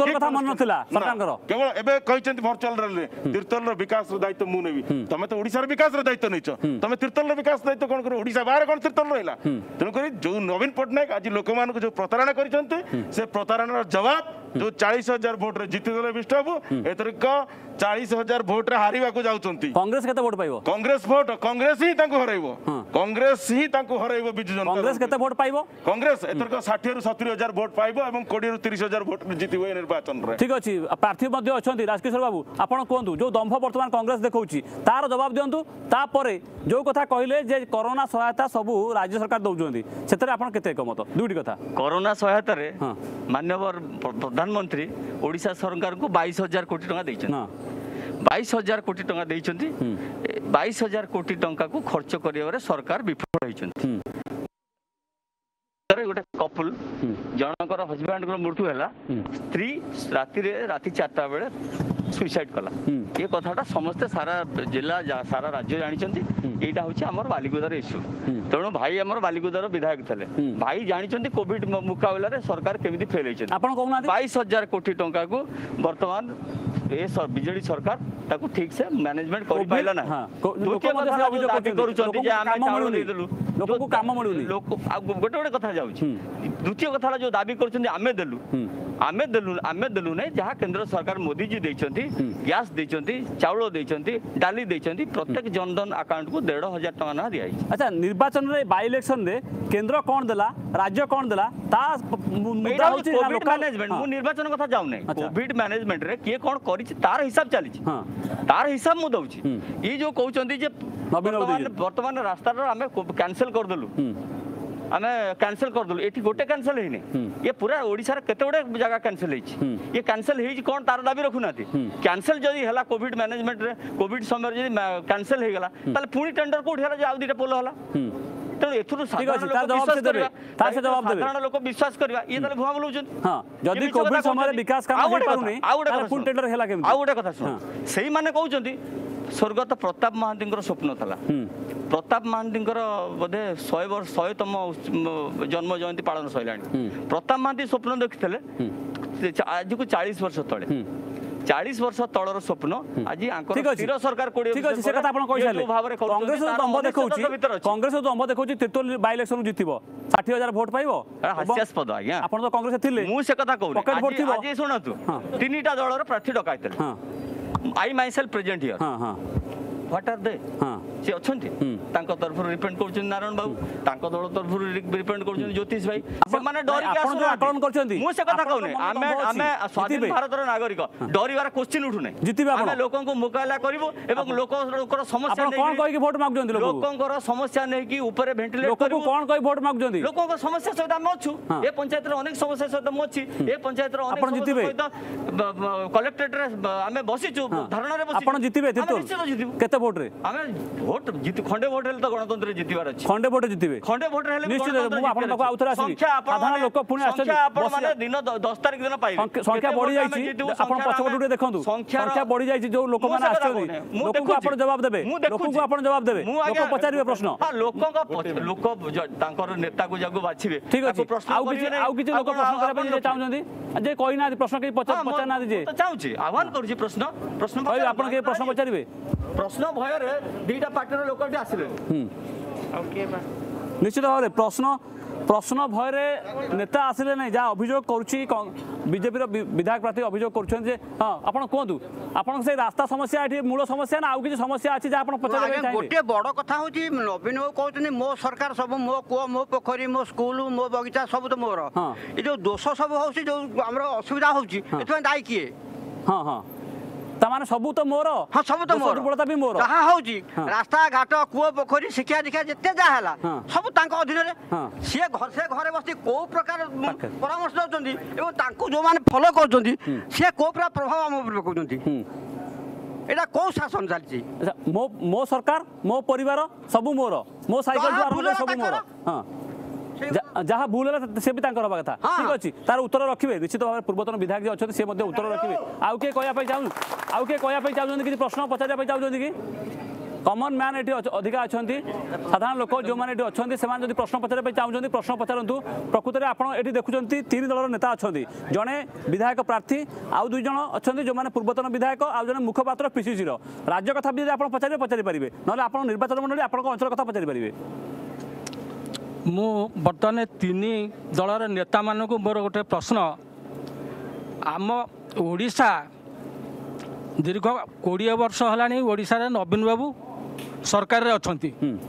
केवल एबे कहते भर्चुआल रैली तीर्तल विकास दायित्व मु नेबी तुम तो ओडिशार विकास दायित्व नहीं तुम तीर्तल विकास दायित्व कौन कर ओडिशा बाहर कौन तीर्तल रहा तेणुक जो नवीन पट्टनायक आज लोक मान जो प्रतारणा कर प्रतारणार जवाब जो चालीस हजार भोट रे जीतिदेले विष्ट बाबू एथरिक चालीस हजार भोट रे हारिबा को जाउचंती कांग्रेस केते भोट पाइबो कांग्रेस भोट कांग्रेस ही तांको हराइबो कांग्रेस ही तांको हराइबो बिजु जनता कांग्रेस केते भोट पाइबो कांग्रेस एथरिक साठ रु सत्तर हजार भोट पाइबो एवं बीस रु तीस हजार भोट जीतिबो ए निर्वाचन रे ठीक अछि प्रार्थी मध्ये अछंती राजकिशोर बाबू आपण कोंतु जो दंभ वर्तमान कांग्रेस देखौची तार जवाब दियंतु ता परे जो कथा कहिले जे कोरोना सहायता सबु राज्य सरकार दउजंती सेतरे आपण केते एकमत दुईटी कथा कोरोना सहायता रे माननीय प्रधानमंत्री ओडिशा सरकार को बाईस हजार कोटी टंका देइछन बाईस हजार कोटी टंका देइछंती बाईस हजार कोटी टंका को खर्च करियारे सरकार विफल होइछंती गोटे कपल जनकर हजबैंड को मृत्यु है स्त्री राति रे राति चारटा बेले सुइसाइड कला ये कथाटा समस्ते सारा जिला सारा राज्य जानी यहाँ हूँ आम बालिकुदार इश्यू तेणु भाई आम बालिकुदार विधायक थे भाई जानी कोविड मुकाबला सरकार केमी फेल होती बाईस हजार कोटी टंका को बर्तमान ये बिजेडी सरकार ताकू ठीक से मैनेजमेंट कर पाइला ना गोटे गोटे कथा जाउछि द्वितीय कथा जो दाबी कर आमे देलु आमे देलु आमे देलु नै जहाँ केंद्र सरकार मोदी जी देइछंती गैस देइछंती चाउल देइछंती डाली देइछंती प्रत्येक जनधन अकाउंट को डेढ़ हजार टका ना दिया। अच्छा निर्वाचन रे बाई इलेक्शन रे केंद्र कोन देला राज्य कोन देला ता मुद्दा होछि कोविड मैनेजमेंट मु निर्वाचन कथा जाउ नै कोविड मैनेजमेंट रे के कोन करिछि तार हिसाब चली तार हिसाब मु दउछि ई जो कहउछंती जे वर्तमान रास्ता रो हमें कैंसिल कर देलु आमे कैंसिल कर देलु एठी गोटे कैंसिल हेने ये पूरा ओडिसा रे केते गोटे जगह कैंसिल हेछि ये कैंसिल हेछि कोन तार दाबी रखुनाती कैंसिल जदी हला कोविड मैनेजमेंट रे कोविड समय जदी कैंसिल हे गला ताले पुनी टेंडर कोठी हला जे आ दिटा पोल हला तेणु एथुरु साधारण लोक विश्वास करबा ये ताले भुआ बोलउछन हां जदी कोविड समय विकास काम हे पारुनी ताले पुनी टेंडर हेला केम आ गोटे कथा सुन सेही माने कहउछंती स्वर्गत प्रताप महांती स्वप्न था प्रताप महांती बोधे सौ वर्ष शहेतम जन्म जयंती पालन सैला प्रताप महांती स्वप्न देखते आज को चालीस वर्ष तले चालीस वर्ष तलर स्वप्न आज स्थिर सरकार कांग्रेस दंभ देखौछि तीर्तोल बाई इलेक्शन जितिबो साठ हजार भोट पाइबो हास्यास्पद आज्ञा आपण तो कांग्रेस थिले मु से कथा कहू आज सुनतु तीनटा दलर प्रार्थी डकाइतले I myself present here हां हां व्हाट आर दे हां से अछंती तांको तरफ रिप्रेजेंट करछन नारायण बाबू तांको दल तरफ रिप्रेजेंट करछन ज्योतिष भाई से माने डरी के आसु आकलन करछंती मु से कथा कहू नै आमे आमे स्वाधीन भारत रो नागरिक डरीवार क्वेश्चन उठु नै जितिबा आमे लोकन को मुकाबला करबो एवं लोक लोकर समस्या नै कोन कहि के वोट माग जंती लोकन को समस्या नै कि ऊपर वेंटिलेट करबो कोन कहि वोट माग जंती लोकन को समस्या सहित हम अछु ए पंचायत रो अनेक समस्या सहित हम अछि ए पंचायत रो अनेक समस्या सहित कलेक्टेट रे आमे बसी छु धारणा रे बसी आपण जितिबे तीर्तोल केते वोट रे आमे वोट जीत खंडे वोट हेले तो गणतंत्र जितिबार अछि खंडे वोट जितिबे खंडे वोट हेले निश्चित मु आपण पाखु आउथरा आसी साधारण लोक पुनी आछन आपण माने दिन दस तारिख दिन पाइबे संख्या बढ़ी जाईची आपण पछपट उठे देखंतु संख्या बढ़ी जाईची जो लोक माने आछन लोक को आपण जवाब देबे लोक को आपण जवाब देबे लोक पचारिबे प्रश्न हां लोक का लोक तांकर नेता को जागु बाछिबे ठीक अछि आउ किछि आउ किछि लोक प्रश्न करे जे चाहउछंती जे कहि ना प्रश्न के पचार पचार ना जे तो चाहउछि आह्वान करछि प्रश्न प्रश्न भाई आपण के प्रश्न पचारिबे प्रश्न भय रे दीटा पार्टी लोक आसिले निश्चित भाव प्रश्न प्रश्न भय नेता आसिले नहीं जहाँ अभियोग करुच्ची बीजेपी विधायक प्रार्थी अभियोग कर हाँ आप कहतु आप रास्ता समस्या ये मूल समस्या ना आउ किसी समस्या अच्छी जहाँ पचार गोटे बड़ कथा हूँ नवीन बाबू कहते मो सरकार सब मो कूह मो पोखरी मो स्कूल मो बगीचा सब तो मोर ये जो दोष सब हो असुविधा होती दायी किए हाँ हाँ तामाने सबू तो मोर हाँ सब तो मोर दुर्बलता भी मोर जहाँ होची रास्ता घाट कूଅ पोखरी शिक्षा दीक्षा जिते जहाँ ହେଲା ସବୁ ତାଙ୍କ ଅଧୀନରେ ସିଏ ଘର ସେ ଘରେ ବସି କୋଉ ପ୍ରକାର ପରାମର୍ଶ ଦଉଛନ୍ତି ଏବଂ ତାଙ୍କୁ ଯୋଉମାନେ ଫଲୋ କରୁଛନ୍ତି ସିଏ କୋଉ ପ୍ରକାର ପ୍ରଭାବ ଆମ ଉପରେ ପକାଉଛନ୍ତି ଏଇଟା କୋଉ ଶାସନ ଚାଲିଛି ମୋ ମୋ ସରକାର ମୋ ପରିବାର ସବୁ ମୋର ମୋ ସାଇକେଲ ଠୁ ଆରମ୍ଭ ସବୁ ମୋର ହଁ जहाँ भूल है से भी हवा कथा ठीक अच्छे तार उत्तर रखिए निश्चित भाव पूर्वतन विधायक जो अच्छे उत्तर रखिए आउ किए कहवाई चाहूँ आउ किए कहवाई चाहते कि प्रश्न पचार चाहते कि कमन मैन ये अधिका अच्छा साधारण लोक जो मैंने अच्छा से प्रश्न पचार चाहते प्रश्न पचारतु प्रकृत में आप देखुं तीन दलर नेता अच्छा जड़े विधायक प्रार्थी आउ दुई जन अच्छा जो मैंने पूर्वतन विधायक आउ जन मुखपात्र पीसीसी राज्य कथा भी आप पचारे पचारि पारे ना आप निर्वाचन मंडली आप अंचल कथा पचारि पारे मु बर्तमान तीन दलर नेता मानक मोर गोटे प्रश्न आम ओडिशा दीर्घ कोड़े वर्ष है ओडिशा रे नवीन बाबू सरकार रे अछंती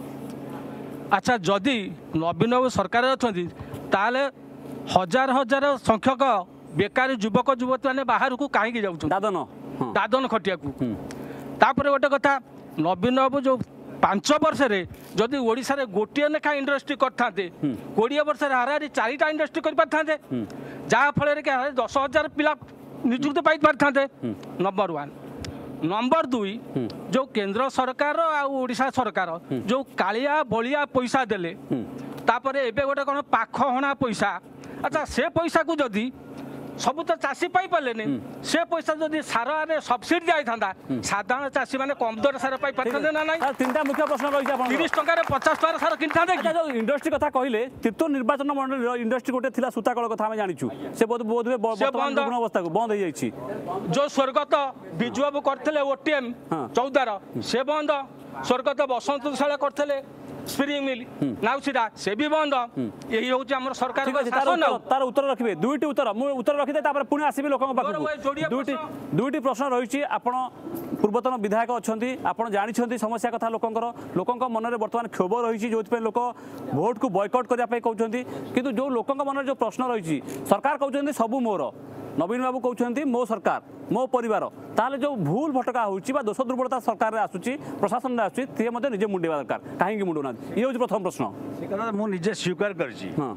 अच्छा जदि नवीन बाबू सरकार रे अछंती ताले हजार हजार संख्यक बेकारी युवक युवती मैंने बाहर को कहीं जाऊँ दादन दादन खटिया को तापर गोटे कथा नवीन बाबू जो पांच वर्ष रे जदि ओडिशा रे गोटे लेखा इंडस्ट्री करते कोड़े वर्ष हाराहारी चारिटा इंडस्ट्री कर पारते जहाँ फल दस हजार पिला निजुक्ति पाई पारते नंबर वन नंबर दुई जो केंद्र सरकार ओडिशा सरकार जो कालिया बलिया पैसा देले तापर एबे गोटे कौन पाख हणा पैसा अच्छा से पैसा को जदि सब तो चाषी पाई पारे से पैसा जब सारे सब्सिडी जाता साधारण चाषी मैंने कम दर सार पाई पारे ना ना तीन मुख्य प्रश्न रही तीस टकर पचास टकर सार कि जो इंडस्ट्री कथा कहले तिर्तोल निर्वाचन मंडल इंडस्ट्री गोटे थिला सूताकल कथा आम जाचु से बहुत बोध अवस्था को बंद हो जाए जो स्वर्गत विजु बाबू करते ओटीएम चौदार से बंद स्वर्गत बसंत शाला करते स्पिरिंग मिल नाउसीरा से भी बंद यही हूँ आम सरकार तार उत्तर रखिए दुईटी उत्तर मुझे उत्तर रखिदे पुणी आसबि लोक दुईटी दुईटी प्रश्न रही आपण पूर्वतन विधायक अच्छा आप जानते समस्या कथा लोकंर लोकों मन में बर्तमान क्षोभ रही जो लोक भोट को बॉयकट करने कहते किंतु जो लोकों मन में जो प्रश्न रही सरकार कहते सबू मोर नवीन बाबू कहते मो सरकार मो परिवार ताले जो भूल भटका होची बा दोष दुर्बलता सरकार रे आसुची प्रशासन रे आसुची ते मध्ये निजे मुंडेवा दरकार काहे मुंडुना ये होची प्रथम प्रश्न से कथा मु निजे स्वीकार करची हां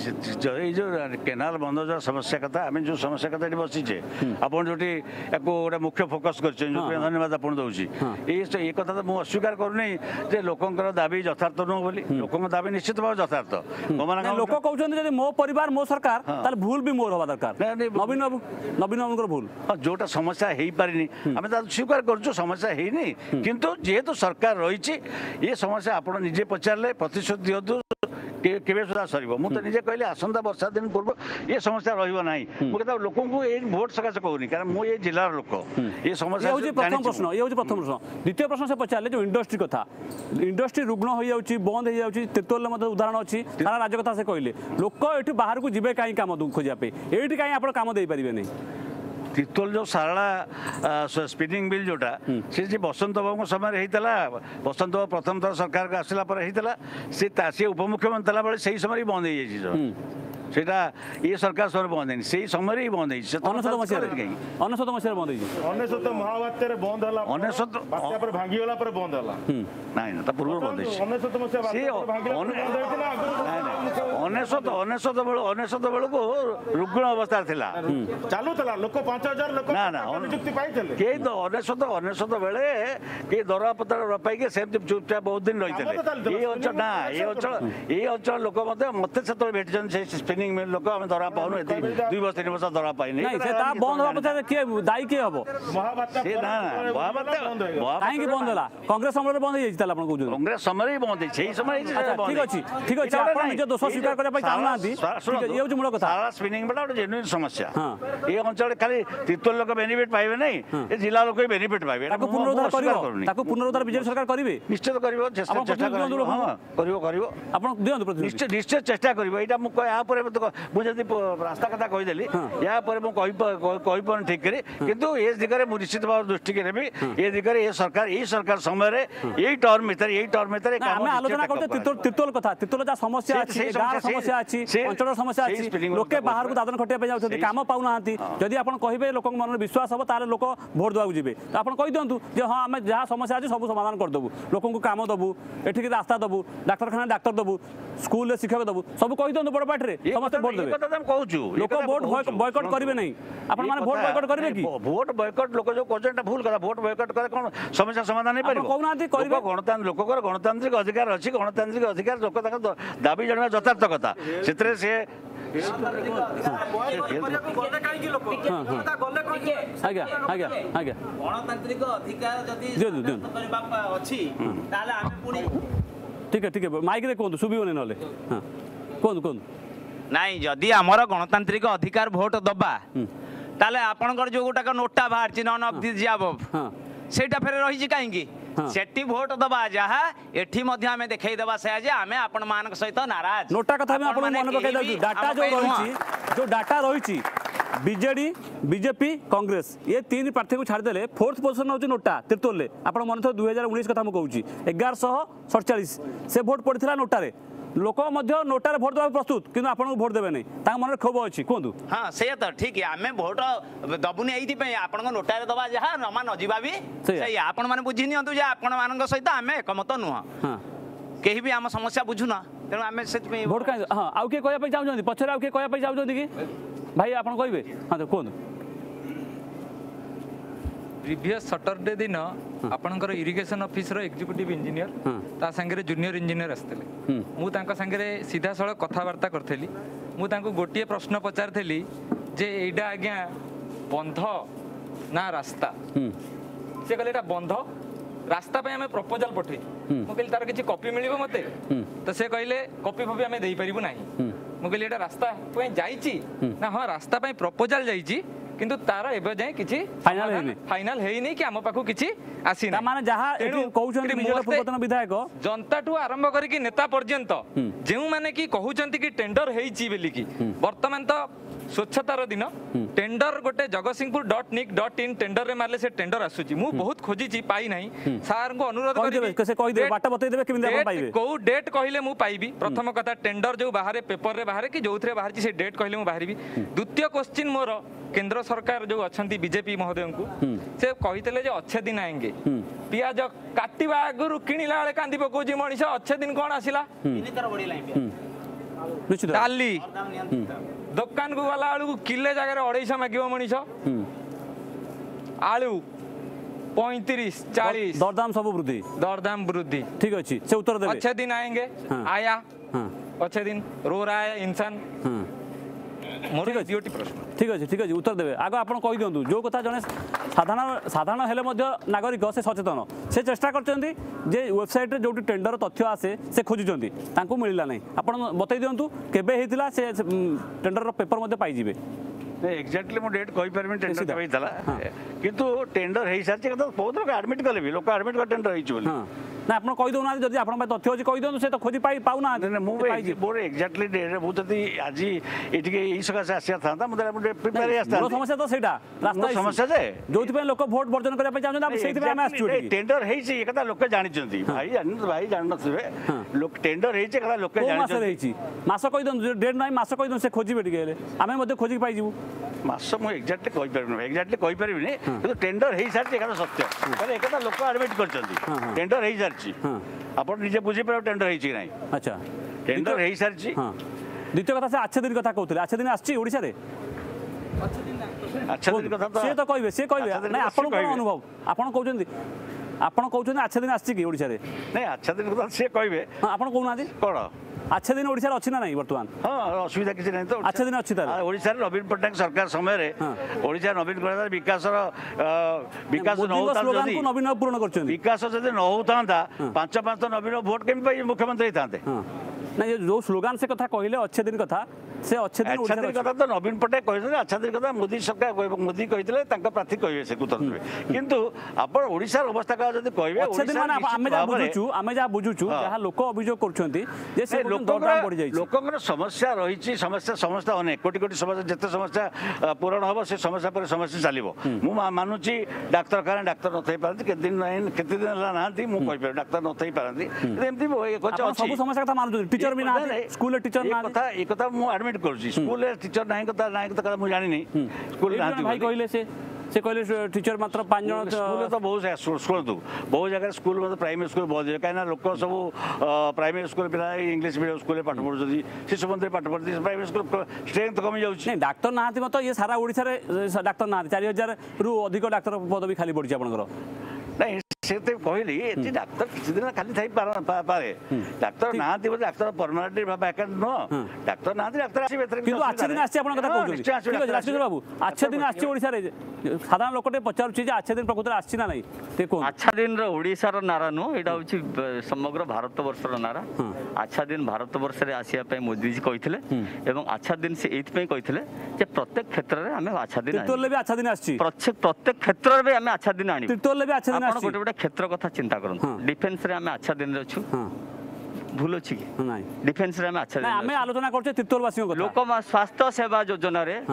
ये जो केनाल बंद जो समस्या कथा आम जो समस्या कथा बसीचे आप जो गोटे मुख्य फोकस कर धन्यवाद आप दूसरी ये कथा तो मुझे अस्वीकार करूनी जे लोकंर दाबी यथार्थ नुह बोली लोक दाबी निश्चित भाव यथार्थ लोक कहते मो परिवार मो सरकार ताले भूल भी मोर हवा दरकार नवीन बाबू नवीन बाबू भूल जोटा समस्या हो पारिनी आम स्वीकार करूँ समस्या है किंतु जेहेतु सरकार रही ये समस्या आप निजे पचारे प्रतिश्रुति दिंतु केवे सुधा सर मुझे निजे कहली आसंता वर्षा दिन पूर्व ये समस्या रहा मुझे लोक भोट सकाशे कहूनी कारण मुझे जिलार लोक ये समस्या प्रथम प्रश्न ये प्रथम प्रश्न द्वितीय प्रश्न से पचारे जो इंडस्ट्री कथा इंडस्ट्री रुग्ण हो जाऊँगी बंद हो जाऊँगी तिर्तोल उदाहरण अच्छी सारा राज्य कथा से कहले लोक ये बाहर को जी कहीं कम खोजापे ये कहीं आप कम दे पारे नहीं तिर्तोल जो सारा स्पिनिंग मिल जोटा से जी बसंत बाबू समय होता बसंत बाबू प्रथम थर सरकार को आसला होता सी उपमुख्यमंत्री बेले से समय बंद हो जाए सेटा ये सरकार समय बंद है से समय ही बंद है अनेशत मसीह बंद अनेशत महाबात्य बंद है अनेशत भांगीगला बंद है नाई ना पूर्व बंद अनेशत अनेशत बेल अनेशत बेल को रुग्ण अवस्था थिला चलुला लोक पांच हजार लोक ना ना नियुक्ति पाइथिले के अनेशत अनेशत बेले के दरवा पत्र न पाइके से चुपचाप बहुत दिन रही ये अंचल ना ये अंचल ये अंचल लोक मते मते से भेटछन से स्पिनिंग मिल लोक हम दरवा पाउनु एति दुई वर्ष तीन वर्ष दरवा पाइ नै से ता बंद होबा पछे के दाई के हबो महाबात्या से ना महाबात्या काहे की बंद होला कांग्रेस समय बंद हो जाई आपण कहू कांग्रेस समय बंद छै समय ठीक अछि ठीक अछि आपण निज दोष स्वीकार करे पई चाहना दी ये होची मूल कथा सारा स्पिनिंग बेटा ଗୋଟେ जेन्युइन समस्या ये अंचल खाली तिर्तोल लोक बेनिफिट पाइबे नै ए जिला लोक बेनिफिट पाइबे ताको पुनरुद्धार करिवो ताको पुनरुद्धार बीजेपी सरकार करिवे निश्चित करिवो चेष्टा करिवो करिवो करिवो आपण दियंतु निश्चित निश्चित चेष्टा करिवो एटा मु या ऊपर मुझे रास्ता कथा कहीदेली या कहीपन ठीक करी किंतु ए दिगरे मु निश्चित भाव दृष्टि के नेबी ए दिगरे ए सरकार ए सरकार समय रे एई टर्म भीतर एई टर्म भीतर हम आलोचना करते तितोल तितोल कथा तितोल जा समस्या अछि गार समस्या अछि अंचल समस्या अछि लोके बाहर को दादन खटिया पे जाउछथि काम पाउ नाहंती जदि आपण कहिबे लोकक मन विश्वास हो तारे लोक भोट दबाक जिबे तो आपण कहि दियंतु जे हां हमें जहा समस्या अछि सब समाधान कर दबु लोकन को काम दबु एठी के रास्ता दबु डाक्टरखाना डाक्टर दबु स्कूल रे शिक्षक दबु सब कहि दियंतु बड़ पाठ रे समस्त भोट देबे कथा हम कहूछु लोक वोट बॉयकॉट करिवे नहीं आपण माने वोट बॉयकॉट करिवे की वोट बॉयकॉट लोक जो कोजेंटा भूल करा वोट बॉयकॉट करे कोन समस्या समाधान नहीं परिबो कहउनांती करिवे गणतंत्र लोककर गणतांत्रिक अधिकार अछि गणतांत्रिक अधिकार लोक तक दाबी जणवा यथार्थ कथा सेतरे से आज्ञा आज्ञा आज्ञा गणतांत्रिक अधिकार जदि अछि ताले आमे पुनी ठीक है ठीक है माइक रे कोन सुबियोने नले हां कोन कोन नहीं जदि आमर गणतांत्रिक अधिकार भोट दबा ताले आपनकर जो गोटा नोटा बाहर नन ऑफ दिस अबव सेटा फेर रही कहीं सेठी भोट दबा जहा एठी मध्य हमें देखाई देबा से जे हमें आपण मानक सहित नाराज नोटा कथा में आपण मन पकाई दउ डाटा जो रही जो डाटा रही बीजेडी बीजेपी कांग्रेस ये तीन प्रार्थी को छाड़ देले फोर्थ पोजीशन होची नोटा तिरतोल ले आपण मन तो दो हज़ार उन्नीस कथा म कहूची ग्यारह सौ सैंतालीस से वोट पड़थिला नोटा रे लोक मध्य नोटार भोट देवा प्रस्तुत कि आपको भोट देवे नहीं मन क्षोभ अच्छी कहतु हाँ से तो ठीक है आम भोट दबुनि ये आप नोटार दबा जहाँ नमा नजा भी आपण मैंने बुझी नियंतु आपण मान सहित आम एकमत नुह कहीं भी आम समस्या बुझुना तेणु आम से भोट कहीं हाँ आउ किए कहवाई चाहते पचर आउ किए कहवाई चाहते कि भाई आप कहे हाँ तो कहतु प्रीवियस सैटरडे दिन आपनकर इरिगेशन ऑफिसर एग्जीक्यूटिव इंजीनियर ता संगे जूनियर इंजीनियर आसते मु तांका संगे सीधा सड़क कथबार्ता करथेली मु तांको गोटिए प्रश्न पचारथेली जे एडा आज्ञा बंध ना रास्ता से कहले एटा बंध रास्ता पे हमें प्रपोजल पठे मु कहली तार किछि कॉपी मिलिबो मते तो से कहले कॉपी फॉपी हमें देई परिबो नाही मु कहली एटा रास्ता पे जाईची ना हां रास्ता पे प्रपोजल जाईची किंतु तार एबे जाय किछि फाइनल हेनी फाइनल हेई नै कि हम पाखु किछि आसी नै माने जहा एठी कहउछन्ती बिजेपी पूर्वतन विधायक जनता टू आरंभ करी कि नेता पर्यंत जेउ माने कि कहउछन्ती कि टेंडर हेइची बेली कि वर्तमान तो स्वच्छतार दिन टेंडर गोटे Jagatsinghpur dot nic dot in tender रे मारले से टेंडर आसुची मु बहुत खोजिची पाई नाही सार को अनुरोध करी कैसे कहि दे बाटा बतै देबे किमिन आपण पाइबे को डेट कहिले मु पाइबी प्रथम कथा टेंडर जो बाहर पेपर रे बाहर कि जोथरे बाहर से डेट कहिले मु बाहरबी द्वितीय क्वेश्चन मोर केंद्र सरकार जो अछंती बीजेपी महोदय को से कहितले जे अच्छे दिन आएंगे पियाज काटिबा आगुरु किनिला बेले कांदी पकोजी मनिष अच्छे दिन कोन आसिला इनितर बडी लाइन निश्चित डाली दुकान को वाला आलू किले जगह अढ़ाई मागिब मनीष आलू पैंतीस चालीस दरदाम सब वृद्धि दरदाम वृद्धि ठीक अच्छी से उत्तर देबे अच्छे दिन आएंगे आया अच्छे दिन रो रहा है इंसान ठीक अच्छी ठीक अच्छे ठीक अच्छे उत्तर देवे आग आप कही दिंतु जो कथा जड़े साधारण साधारण हेले नागरिक से सचेतन से चेष्टा करछन्ती जे वेबसाइट रे जो टेंडर तथ्य आसे से खोजुचन्ती तांको मिलला नहीं आपण बतई दिंतु केबे हेतिला से टेंडर रो पेपर मध्ये पाई जिवे एक्जाक्टली मो डेट कहि परमिन टेंडर केबे हेतला किंतु टेंडर हेई सारछि कत बहुत लोग एडमिट करले भी लोग एडमिट कर टेंडर हेइ बोली ना आप कही दौना जब आप तथ्य अच्छी कही दिखाँ से तो खोजी पाई पाऊना मोर एक्जाक्टली डेट मुझे आज ये सकाशे आसा था मुझे प्रिपेयर समस्या तो सहीटा रास्ता समस्या जे जो लोक भोट वर्जन करने चाहते टेंडर है कथा लोक जानी भाई जान भाई जान नथिबे लोक टेंडर है कथा लोक जानी मास कही दिखाँ डेट ना मास कही दिखाँ से खोजे टे आम खोजिक पाई मास मुझे एक्जाक्टली कहि परबे एक्जाक्टली कहि परबिनी किंतु टेंडर हे सारछि एकटा सत्य माने एकटा लोक एडमिट करछन्ती टेंडर हे सारछि आपण निजे बुझी पर टेंडर हे छि नै अच्छा टेंडर हे सारछि हां द्वितीय कथा से अच्छे दिन कथा कहउतले अच्छे दिन आछि ओडिसा रे अच्छा दिन कथा से तो कहबे से कहबे नै आपण कोन अनुभव आपण कहउछन्ती आपण कहउछन्ती अच्छे दिन आछि कि ओडिसा रे नै अच्छा दिन कथा से कहबे आपण कहउनादी कोन अच्छे दिन ओडिसा रे अछि ना नै वर्तमान हां असुविधा किछि नै तो अच्छे दिन अछि तार ओडिसा रे नवीन पटनायक सरकार समय रे ओडिसा नवीन पटनायक विकास रो विकास न होता जदी नवीन पूर्ण करछन्ती विकास जदी न होता पांच पांच नवीन वोट केम पाई मुख्यमंत्री थांते ना ये जो स्लोगान से कथा कहले अच्छे दिन कथा से अच्छे दिन अच्छा दिन कथा तो नवीन पट्टनायक कहते अच्छा दिन कथा मोदी सरकार मोदी कहते प्रार्थी कहे से उत्तर देवे किंतु आपण ओडिशार अवस्था का जदि कहबे अच्छे दिन माने आमे जा बुझुचु आमे जा बुझुचु जहा लोक अभियोग करछंती जे से दरदाम बढ़ी जाई लोकंगर समस्या रहिछि समस्या समस्या अनेक कोटी कोटी समस्या जते समस्या पूरण हबो से समस्या पर समस्या चलिबो मु मानुछि डाक्टर कारण डाक्टर नथै पारନ୍ତି केते दिन नहीं केते दिन ला नांती मु कहि पर डाक्टर नथै पारନ୍ତି एमती कछ अछि सब समस्या कथा मानु टीचर भी ना स्कूल टीचर ना कथा ए कथा मु एडमिट करूछि स्कूल टीचर नाही कथा नाही कथा मु जानि नै स्कूल नांती भाई कहले से से कहले टीचर मात्र पांच जन स्कूल तो बहुत शुणु बहुत जगह स्कूल मतलब प्राइमरी स्कूल बहुत कहीं लोक सब प्राइमरी स्कूल पिला इंग्लिश मीडियम स्कूल पाठ पढ़ुଛନ୍ତି शिशु मंदिर पाठ पढ़ती प्राइमरी स्कूल स्ट्रेंथ कमी जाऊँ डाक्तर ना मत ये सारा ओडिशा रे डाक्तर ना चार हजार रु अधिक डाक्तर पदवी खाली पड़ी आपंकर नहीं से कहली ये डाक्तर किसी दिन खाली थी पारे डाक्तर ना डाक्तर परमानेंट वैकेंट नुह डाक्तर ना डाक्तर अच्छे दिन आसछे बाबू अच्छे दिन आसछे ओडिशा रे साधारण लोकटे पचारुछि जे अच्छे दिन प्रकृति आसछि ना नहीं ते कोन अच्छा दिन रे ओडिशा रो नारा नु एटा होछि समग्र भारत वर्ष रो नारा अच्छा दिन भारत वर्ष रे आसिया पे मोदी जी कहिथिले एवं अच्छा दिन से एथ पे कहिथिले जे प्रत्येक क्षेत्र रे हमें अच्छा दिन तिरतोल भी अच्छा दिन आसछि प्रत्येक प्रत्येक क्षेत्र रे हमें अच्छा दिन आनी तिरतोल भी अच्छा दिन आसछि गोटे गोटे क्षेत्र कथा चिंता करन डिफेंस रे हमें अच्छा दिन रे अछु भूल अछि कि नहीं डिफेंस रे हमें अच्छा दिन हमें आलोचना करछे तिरतोल वासियों कथा लोक स्वास्थ्य सेवा योजना रे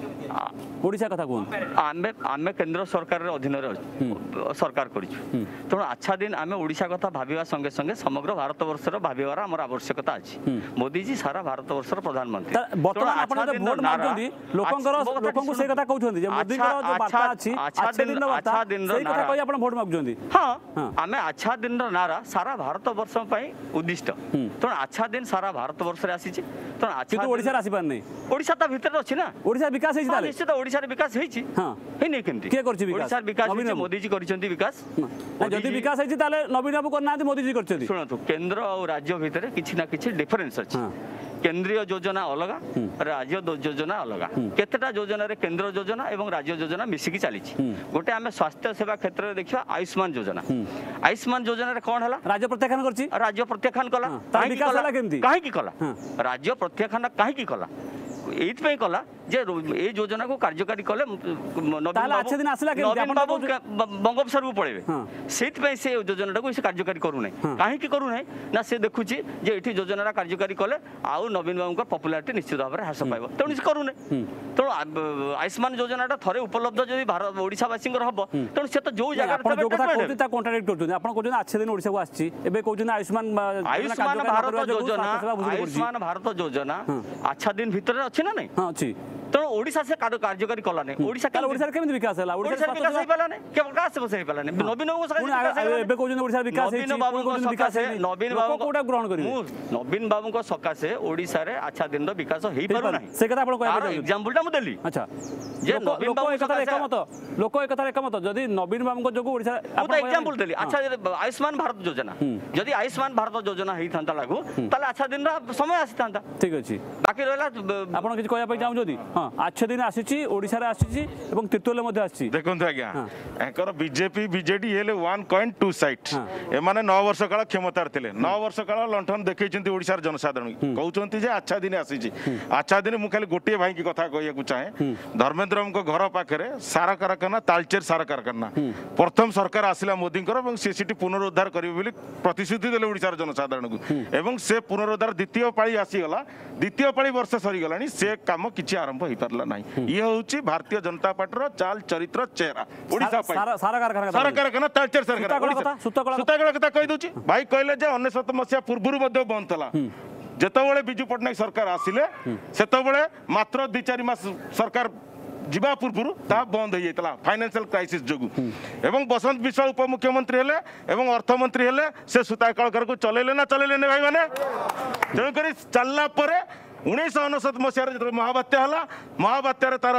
ओडिशा कथा कोन आमे आमे केंद्र सरकार रे अधीन रे सरकार करिछु तो अच्छा दिन आमे ओडिशा कथा भाबिवा संगे संगे समग्र भारत वर्ष रो भाबिवार हमर आवश्यकता अछि मोदी जी सारा भारत वर्ष रो प्रधानमंत्री वर्तमान आपण जे वोट मागजोंदी लोकंकर लोकंकु से कथा कहउछोंदी जे मोदी कर जो वार्ता अछि अच्छा दिन रो वार्ता से कथा कहि आपण वोट मागजोंदी हां आमे अच्छा दिन रो नारा सारा भारत वर्ष पई उद्दिष्ट तो अच्छा दिन सारा भारत वर्ष रे आसी छी तो अच्छा तो ओडिसा आसी पार नै ओडिसा ता भीतर अछि ना ओडिसा विकास हेछि ताले निश्चित ओडिसा रे विकास हेछि हां हे नै केमति के करछि विकास ओडिसा विकास हेछि मोदी जी करिसंती विकास जदि विकास हेछि ताले नवीन बाबू करनांती मोदी जी करछथि सुनतु केंद्र और राज्य भीतर किछि ना किछि डिफरेंस अछि केंद्रीय योजना अलग राज्य योजना अलग केतेटा योजना रे केंद्र योजना एवं राज्य योजना मिसिकी चली गोटे आमे स्वास्थ्य सेवा क्षेत्र में देखिबा आयुष्मान योजना आयुष्मान योजना रे कोन हला राज्य प्रत्याख्यान करछि राज्य प्रत्याख्यान कला विकास हला केमति काहे की कला राज्य प्रत्याख्यान काहे की कला एत पे कला जे ए योजना को कार्यकारी कले ताले अच्छे दिन आसला के नवीन बाबू बंगोपसागर को पळेबे सेत पे से योजना को से कार्यकारी करू नै काहे की करू नै ना से देखुची जे एठी योजना कार्यकारी कले आउ नवीन बाबू को पॉपुलैरिटी निश्चित भाव रे हास पाइबो तणी से करू नै तो आयुष्मान योजना थरे उपलब्ध जदि भारत ओडिसा वासी हबो तणी से तो जो जगह आपण जो कथा कहते ता कॉन्ट्राडिक्ट करछन आपण कहछन अच्छे दिन ओडिसा को आछि एबे कहछन आयुष्मान आयुष्मान भारत योजना आयुष्मान भारत योजना अच्छा दिन भीतर अछि ना नै हां अछि तो ओडिसा से कार्यकारी कला नै ओडिसा काल ओडिसा रे केमि विकास हला ओडिसा विकास हे पाला नै के विकास से हे पाला नै नवीन बाबू से विकास हे एबे कहछन ओडिसा विकास हे नवीन बाबू को विकास हे नवीन बाबू कोटा ग्रहण करी नवीन बाबू को सकासे ओडिसा रे अच्छा दिन रो विकास हेई पारु नै से कथा आपण कहबा एग्जांपल टा मु देली अच्छा जे नवीन बाबू कथा एकमत लोक ए कथा एकमत जदी नवीन बाबू को जोगु ओडिसा आपण एग्जांपल देली अच्छा आयुष्मान भारत योजना जदी आयुष्मान भारत योजना हेई थांता लागू ताले अच्छा दिन रो समय आसी थांता ठीक अछि बाकी रहला आपण किछ कहया पय जाउ जदी हां अच्छे दिन आसी ओडिसा रे आसी एवं तिरतोले मध्ये आसी देखंतु आज्ञा एकर बीजेपी बीजेडी हेले वन पॉइंट टू साइट एमाने नौ वर्ष काल क्षमतार थिले नौ वर्ष काल लंठन देखैचंती ओडिसा रे जनसाधारण कहउचंती जे अच्छा दिन आसी अच्छा दिन मु खाली गोटे भाई की कथा कहया को चाहे धर्मेंद्र को घर पाखरे सारा कारखाना तालचेर सारा कारखाना प्रथम सरकार आसिला मोदी कर एवं से सिटी पुनरुद्धार करिवे बोली प्रतिश्रुति देले ओडिसा रे जनसाधारण को एवं से पुनरुद्धार द्वितीय पाळी आसी गला द्वितीय पाळी वर्ष सरी गलानी से काम किछि आरंभ होई परला नाही ये होची भारतीय जनता पार्टी रो चाल चरित्र चेहरा ओडिसा पाई सारा सारा कारखाना सारा कारखाना तालचेर सरकार सुताकळा कथा कहि दोची भाई कहले जे उन्नीस मसिया पूर्वरु मध्ये बंद थला जेतबेले बिजू पटनायक सरकार आसिले सेतबेले मात्र दु चार मास सरकार जीवा पूर्व ता बंद हो जाता फाइनेंशियल क्राइसिस जोगु एवं बसंत विश्वाल उपमुख्यमंत्री हेले एवं अर्थमंत्री हेले से सूता कलकर को चलेले ना चलेले ने भाई माने तेणुक चलला उन्नीस अनसत मसीह महाबात्या है महाबात्यार तार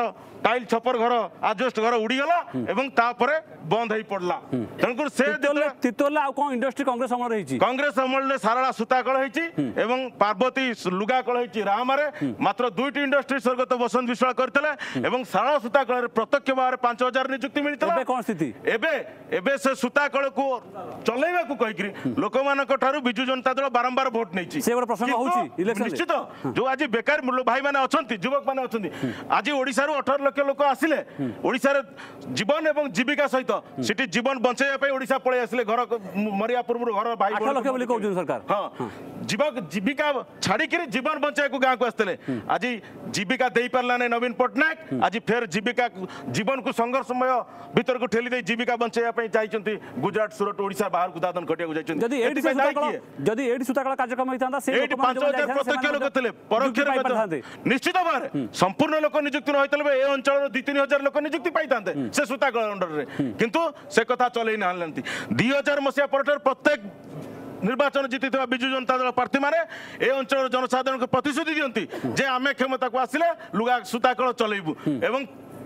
टाइल छपर घर आजबेस्ट घर उड़ीगला एवं तापरे बंद हो पड़ला तेणुकर से तितोल आ कोन इंडस्ट्री कांग्रेस अमल रही कांग्रेस अमल सारा सूता कल होती एवं पार्वती लुगा कल होती रामारे मात्र दुईटी इंडस्ट्री स्वर्गत बसंत विश्वास करते एवं सारा सूता कल प्रत्यक्ष भाव पांच हजार नियुक्ति मिलता कौन स्थिति एबे एबे से सूता कल को चलैबा को कहिकरी लोक मानक ठारू बिजु जनता दल बारंबार वोट नै से गोटे प्रसंग होउची इलेक्शन निश्चित जो आज बेकार भाई माने अछंती युवक माने अछंती आज ओडिसा रो अठारह लाख लोक आसिले ओडिसा रे जीवन एवं जीविका सहित सिटी जीवन बंचाइया पे ओडिसा पळे आसिले घर मरिया पूर्व घर भाई आठ लाख बोली कहउछन सरकार हां जीवक जीविका छाड़ी के जीवन बंचाए को गांव को आसते आज जीविका दे पारला नै नवीन पटनायक आज फेर जीविका जीवन को संघर्षमय भीतर को ठेली दे जीविका बंचाइया पे जाइचंती गुजरात सुरत ओडिसा बाहर को दादन कटिया को जाइचंती जदी एडी सुताकला जदी एडी सुताकला कार्यक्रम होइतांदा से एडी पाँच हजार प्रत्यक्ष लोक थिले परोक्ष रे निश्चित भाव संपूर्ण लोक नियुक्ति न होइतले ए अंचल दो तीन हजार लोक नियुक्ति पाइतांते से सुताकला अंडर रे किंतु से कथा चलै न हालंती दो हज़ार मसिया परटर प्रत्येक निर्वाचन जीति विजु जनता दल प्रार्थी माने ए अंचल जनसाधारण को प्रतिश्रुति दियंती जे आमे क्षमता को आसिले लुगा सुताकल चलैबु एवं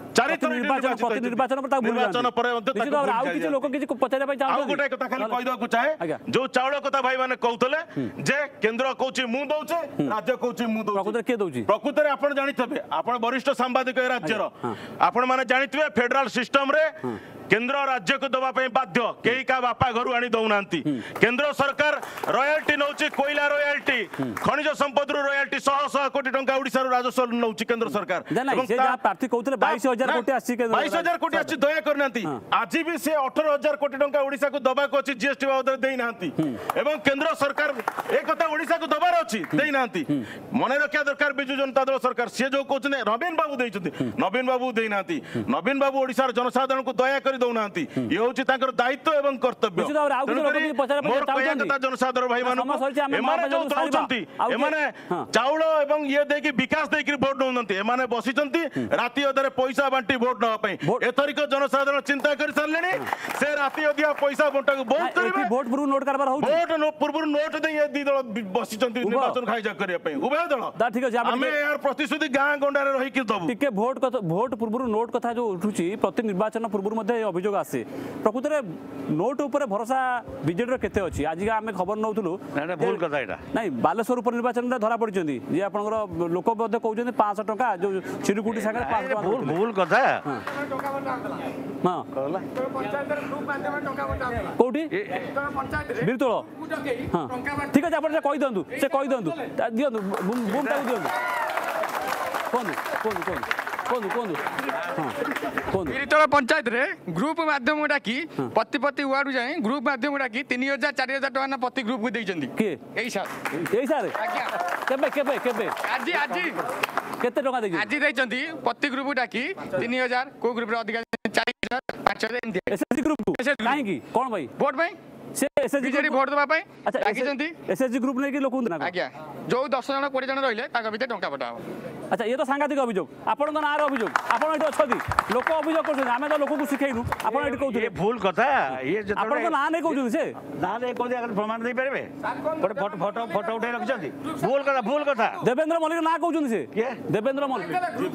निर्वाचन निर्वाचन पर लोक किसी पचारे गोटे कथा खाली कहदेवाक चाहे जो चाउल कथा भाई मैंने कहते जे केन्द्र कौच मु दौचे राज्य कौच मु दौचे प्रकृत में आप जानी आप वरिष्ठ सांबादिक राज्यर आपण मैंने जानी फेडराल सिस्टम रे केंद्र राज्य को दबा बाध्य कई का बापा घर आनी दौना केंद्र सरकार रॉयल्टी नौची कोयला रॉयल्टी खनिज संपद रॉयल्टी शह शह कोटी टंका ओडिसा राजस्व नौची केंद्र सरकार प्रार्थी कहते बाईस हजार कोटी बाईस हजार कोटी आसी दया करना आज भी से अठारह हजार कोटी टंका ओडिसा को दबा को जीएसटी बाबद देना एवं केंद्र सरकार एक कथा ओडिसा को दबार अच्छी देना मन रखा दरकार विजु जनता दल सरकार सी जो कहते नवीन बाबू देते नवीन बाबू देना नवीन बाबू ओडिसा जनसाधारण को दया कर दौना ये हूँ दायित्व एवं कर्तव्य जनसाधारण भाई माने चाउल एवं ये देखिए विकास देखिए भोट दौना बसी राति अधे पैसा बांटी भोट नापी एथरिक जनसाधारण चिंता कर सारे से राति अधिका पैसा बंटा बहुत करेंगे भोट पूर्व नोट करबार हो भोट पूर्व नोट दे ये दी दल बसी निर्वाचन खाइजा करने उभय दल ठीक है आमे यार प्रतिश्रुति गाँ गंडारे रही कि दबु टिके भोट भोट पूर्व नोट कथा जो उठुची प्रति निर्वाचन पूर्व मध्ये अभियोग आसे प्रकृत में नोट उपर भरोसा बीजेडी केते अछि आज आमे खबर नौथुलु भूल कथा एटा नहीं बालेश्वर उप निर्वाचन रे धरा पड़िचंदी जे आपनकर लोक मध्ये कहउचंदी पाँच सौ टका जो चिरुकुटी सागर पाँच सौ भूल भूल कथा हां कोठी बिरतोळ हां ठीक है आपण से कहि दंतु से कहि दंतु दियंतु बूम टाउ दियंतु कोन कोन कोन कोन कोन हां बिरतोळ पंचायत रे ग्रुप माध्यम डाकी प्रति प्रति वार्ड जाए ग्रुप माध्यम डाकी तीन हजार चार हजार टका प्रति ग्रुप को देइचंदी के एई साल एई साल आज्ञा केबे केबे केबे आज आज केते टका देइचंदी आज देइचंदी प्रति ग्रुप डाकी तीन हजार को ग्रुप रे अधिक चार हजार पाँच हजार एंदी एसएसजी ग्रुप काहे की कोन भाई वोट भाई से एसएसजी बीजेडी वोट दबा पाए अच्छा डाकीचंदी एसएसजी ग्रुप नै कि लोक ना आज्ञा जो दस जन बीस जन रहिले ताका भीतर टंका पटा अच्छा ये तो सांघातिक अभियोग आपण ना अभियोग आपण एठी अछथि लोक अभियोग करछन आमे तो लोक को सिखैनु आपण एठी कहउथि ये भूल कथा ये जतोडे आपण ना नै कहउछन से ना नै कोन अगर प्रमाण दे परबे गोटे फोटो फोटो फोटो उठै रखछंती भूल कथा भूल कथा देवेंद्र मल्लिक ना कहउछन से के देवेंद्र मल्लिक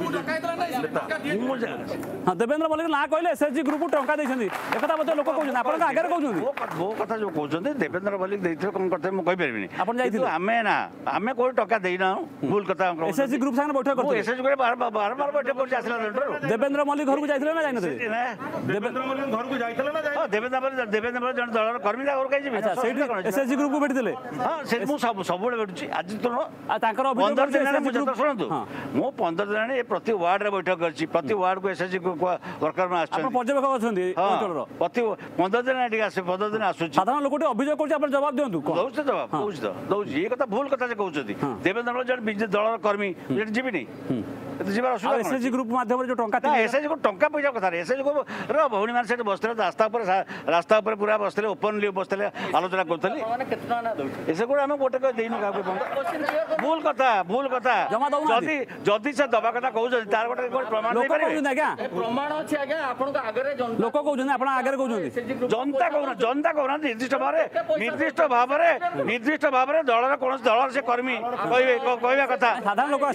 हां देवेंद्र मल्लिक ना कहले एसएसजी ग्रुप टंका दैछंती एकता बते लोक कहउछन आपण का आगे कहउछन वो कथा जो कहउछन देवेंद्र मल्लिक दैथो कोन करथे म कहि परबिनी आपण जाइथिलो आमे ना आमे कोइ टका देइना भूल कथा एसएसजी ग्रुप संग बैठक करथे एसएसजी ग्रुप बार बार बार बैठक कर आसला लेटर देवेंद्र मल्लिक घर को जाइथिले ना जाइनथे देवेंद्र मल्लिक घर को जाइथिले ना जाइ देवेंद्र देवेंद्र जन दलर कर्मी घर कहि जेबी अच्छा सेठी एसएसजी ग्रुप को भेटिथिले हां से मु सब सब बेले भेटुची आज तो आ ताकर अभियोग पंद्रह दिन मु जत सुनतु मु पंद्रह दिन ए प्रति वार्ड रे बैठक करची प्रति वार्ड को एसएसजी ग्रुप वर्कर में आछन आपण पर्यवेक्षक अछंती अंचल प्रति पंद्रह दिन एठी आसे पंद्रह दिन आसुची साधारण लोकटी अभियोग करची आपण जवाब दियंतु दउछ जवाब दउछ दउछ ये कथा भूल कथा जे कहउछती देवेंद्र जन बिजनेस दलर कर्मी जेठी जीबी नै एसएसजी ग्रुप माध्यम जो टंका एसएसजी को टंका पैसा कथा एसएसजी को रो भौणी मान सेठ बसले रास्ता ऊपर रास्ता ऊपर पूरा बसले ओपनली बसले आलोचना करथली माने केतना ना दउ एसे को हम गोटे को देइनु का भूल कथा भूल कथा जदी जदी से दबा कथा कहउ जदी तार गोटे प्रमाण दे पारे प्रमाण अछि आगे आपण को आगे लोक कहउछन आपण आगे कहउछन जनता कहउ जनता कहउ निर्दिष्ट भाबरे निर्दिष्ट भाबरे निर्दिष्ट भाबरे दलर कोन दलर से कर्मी कहबे कहबा कथा साधारण लोक आछन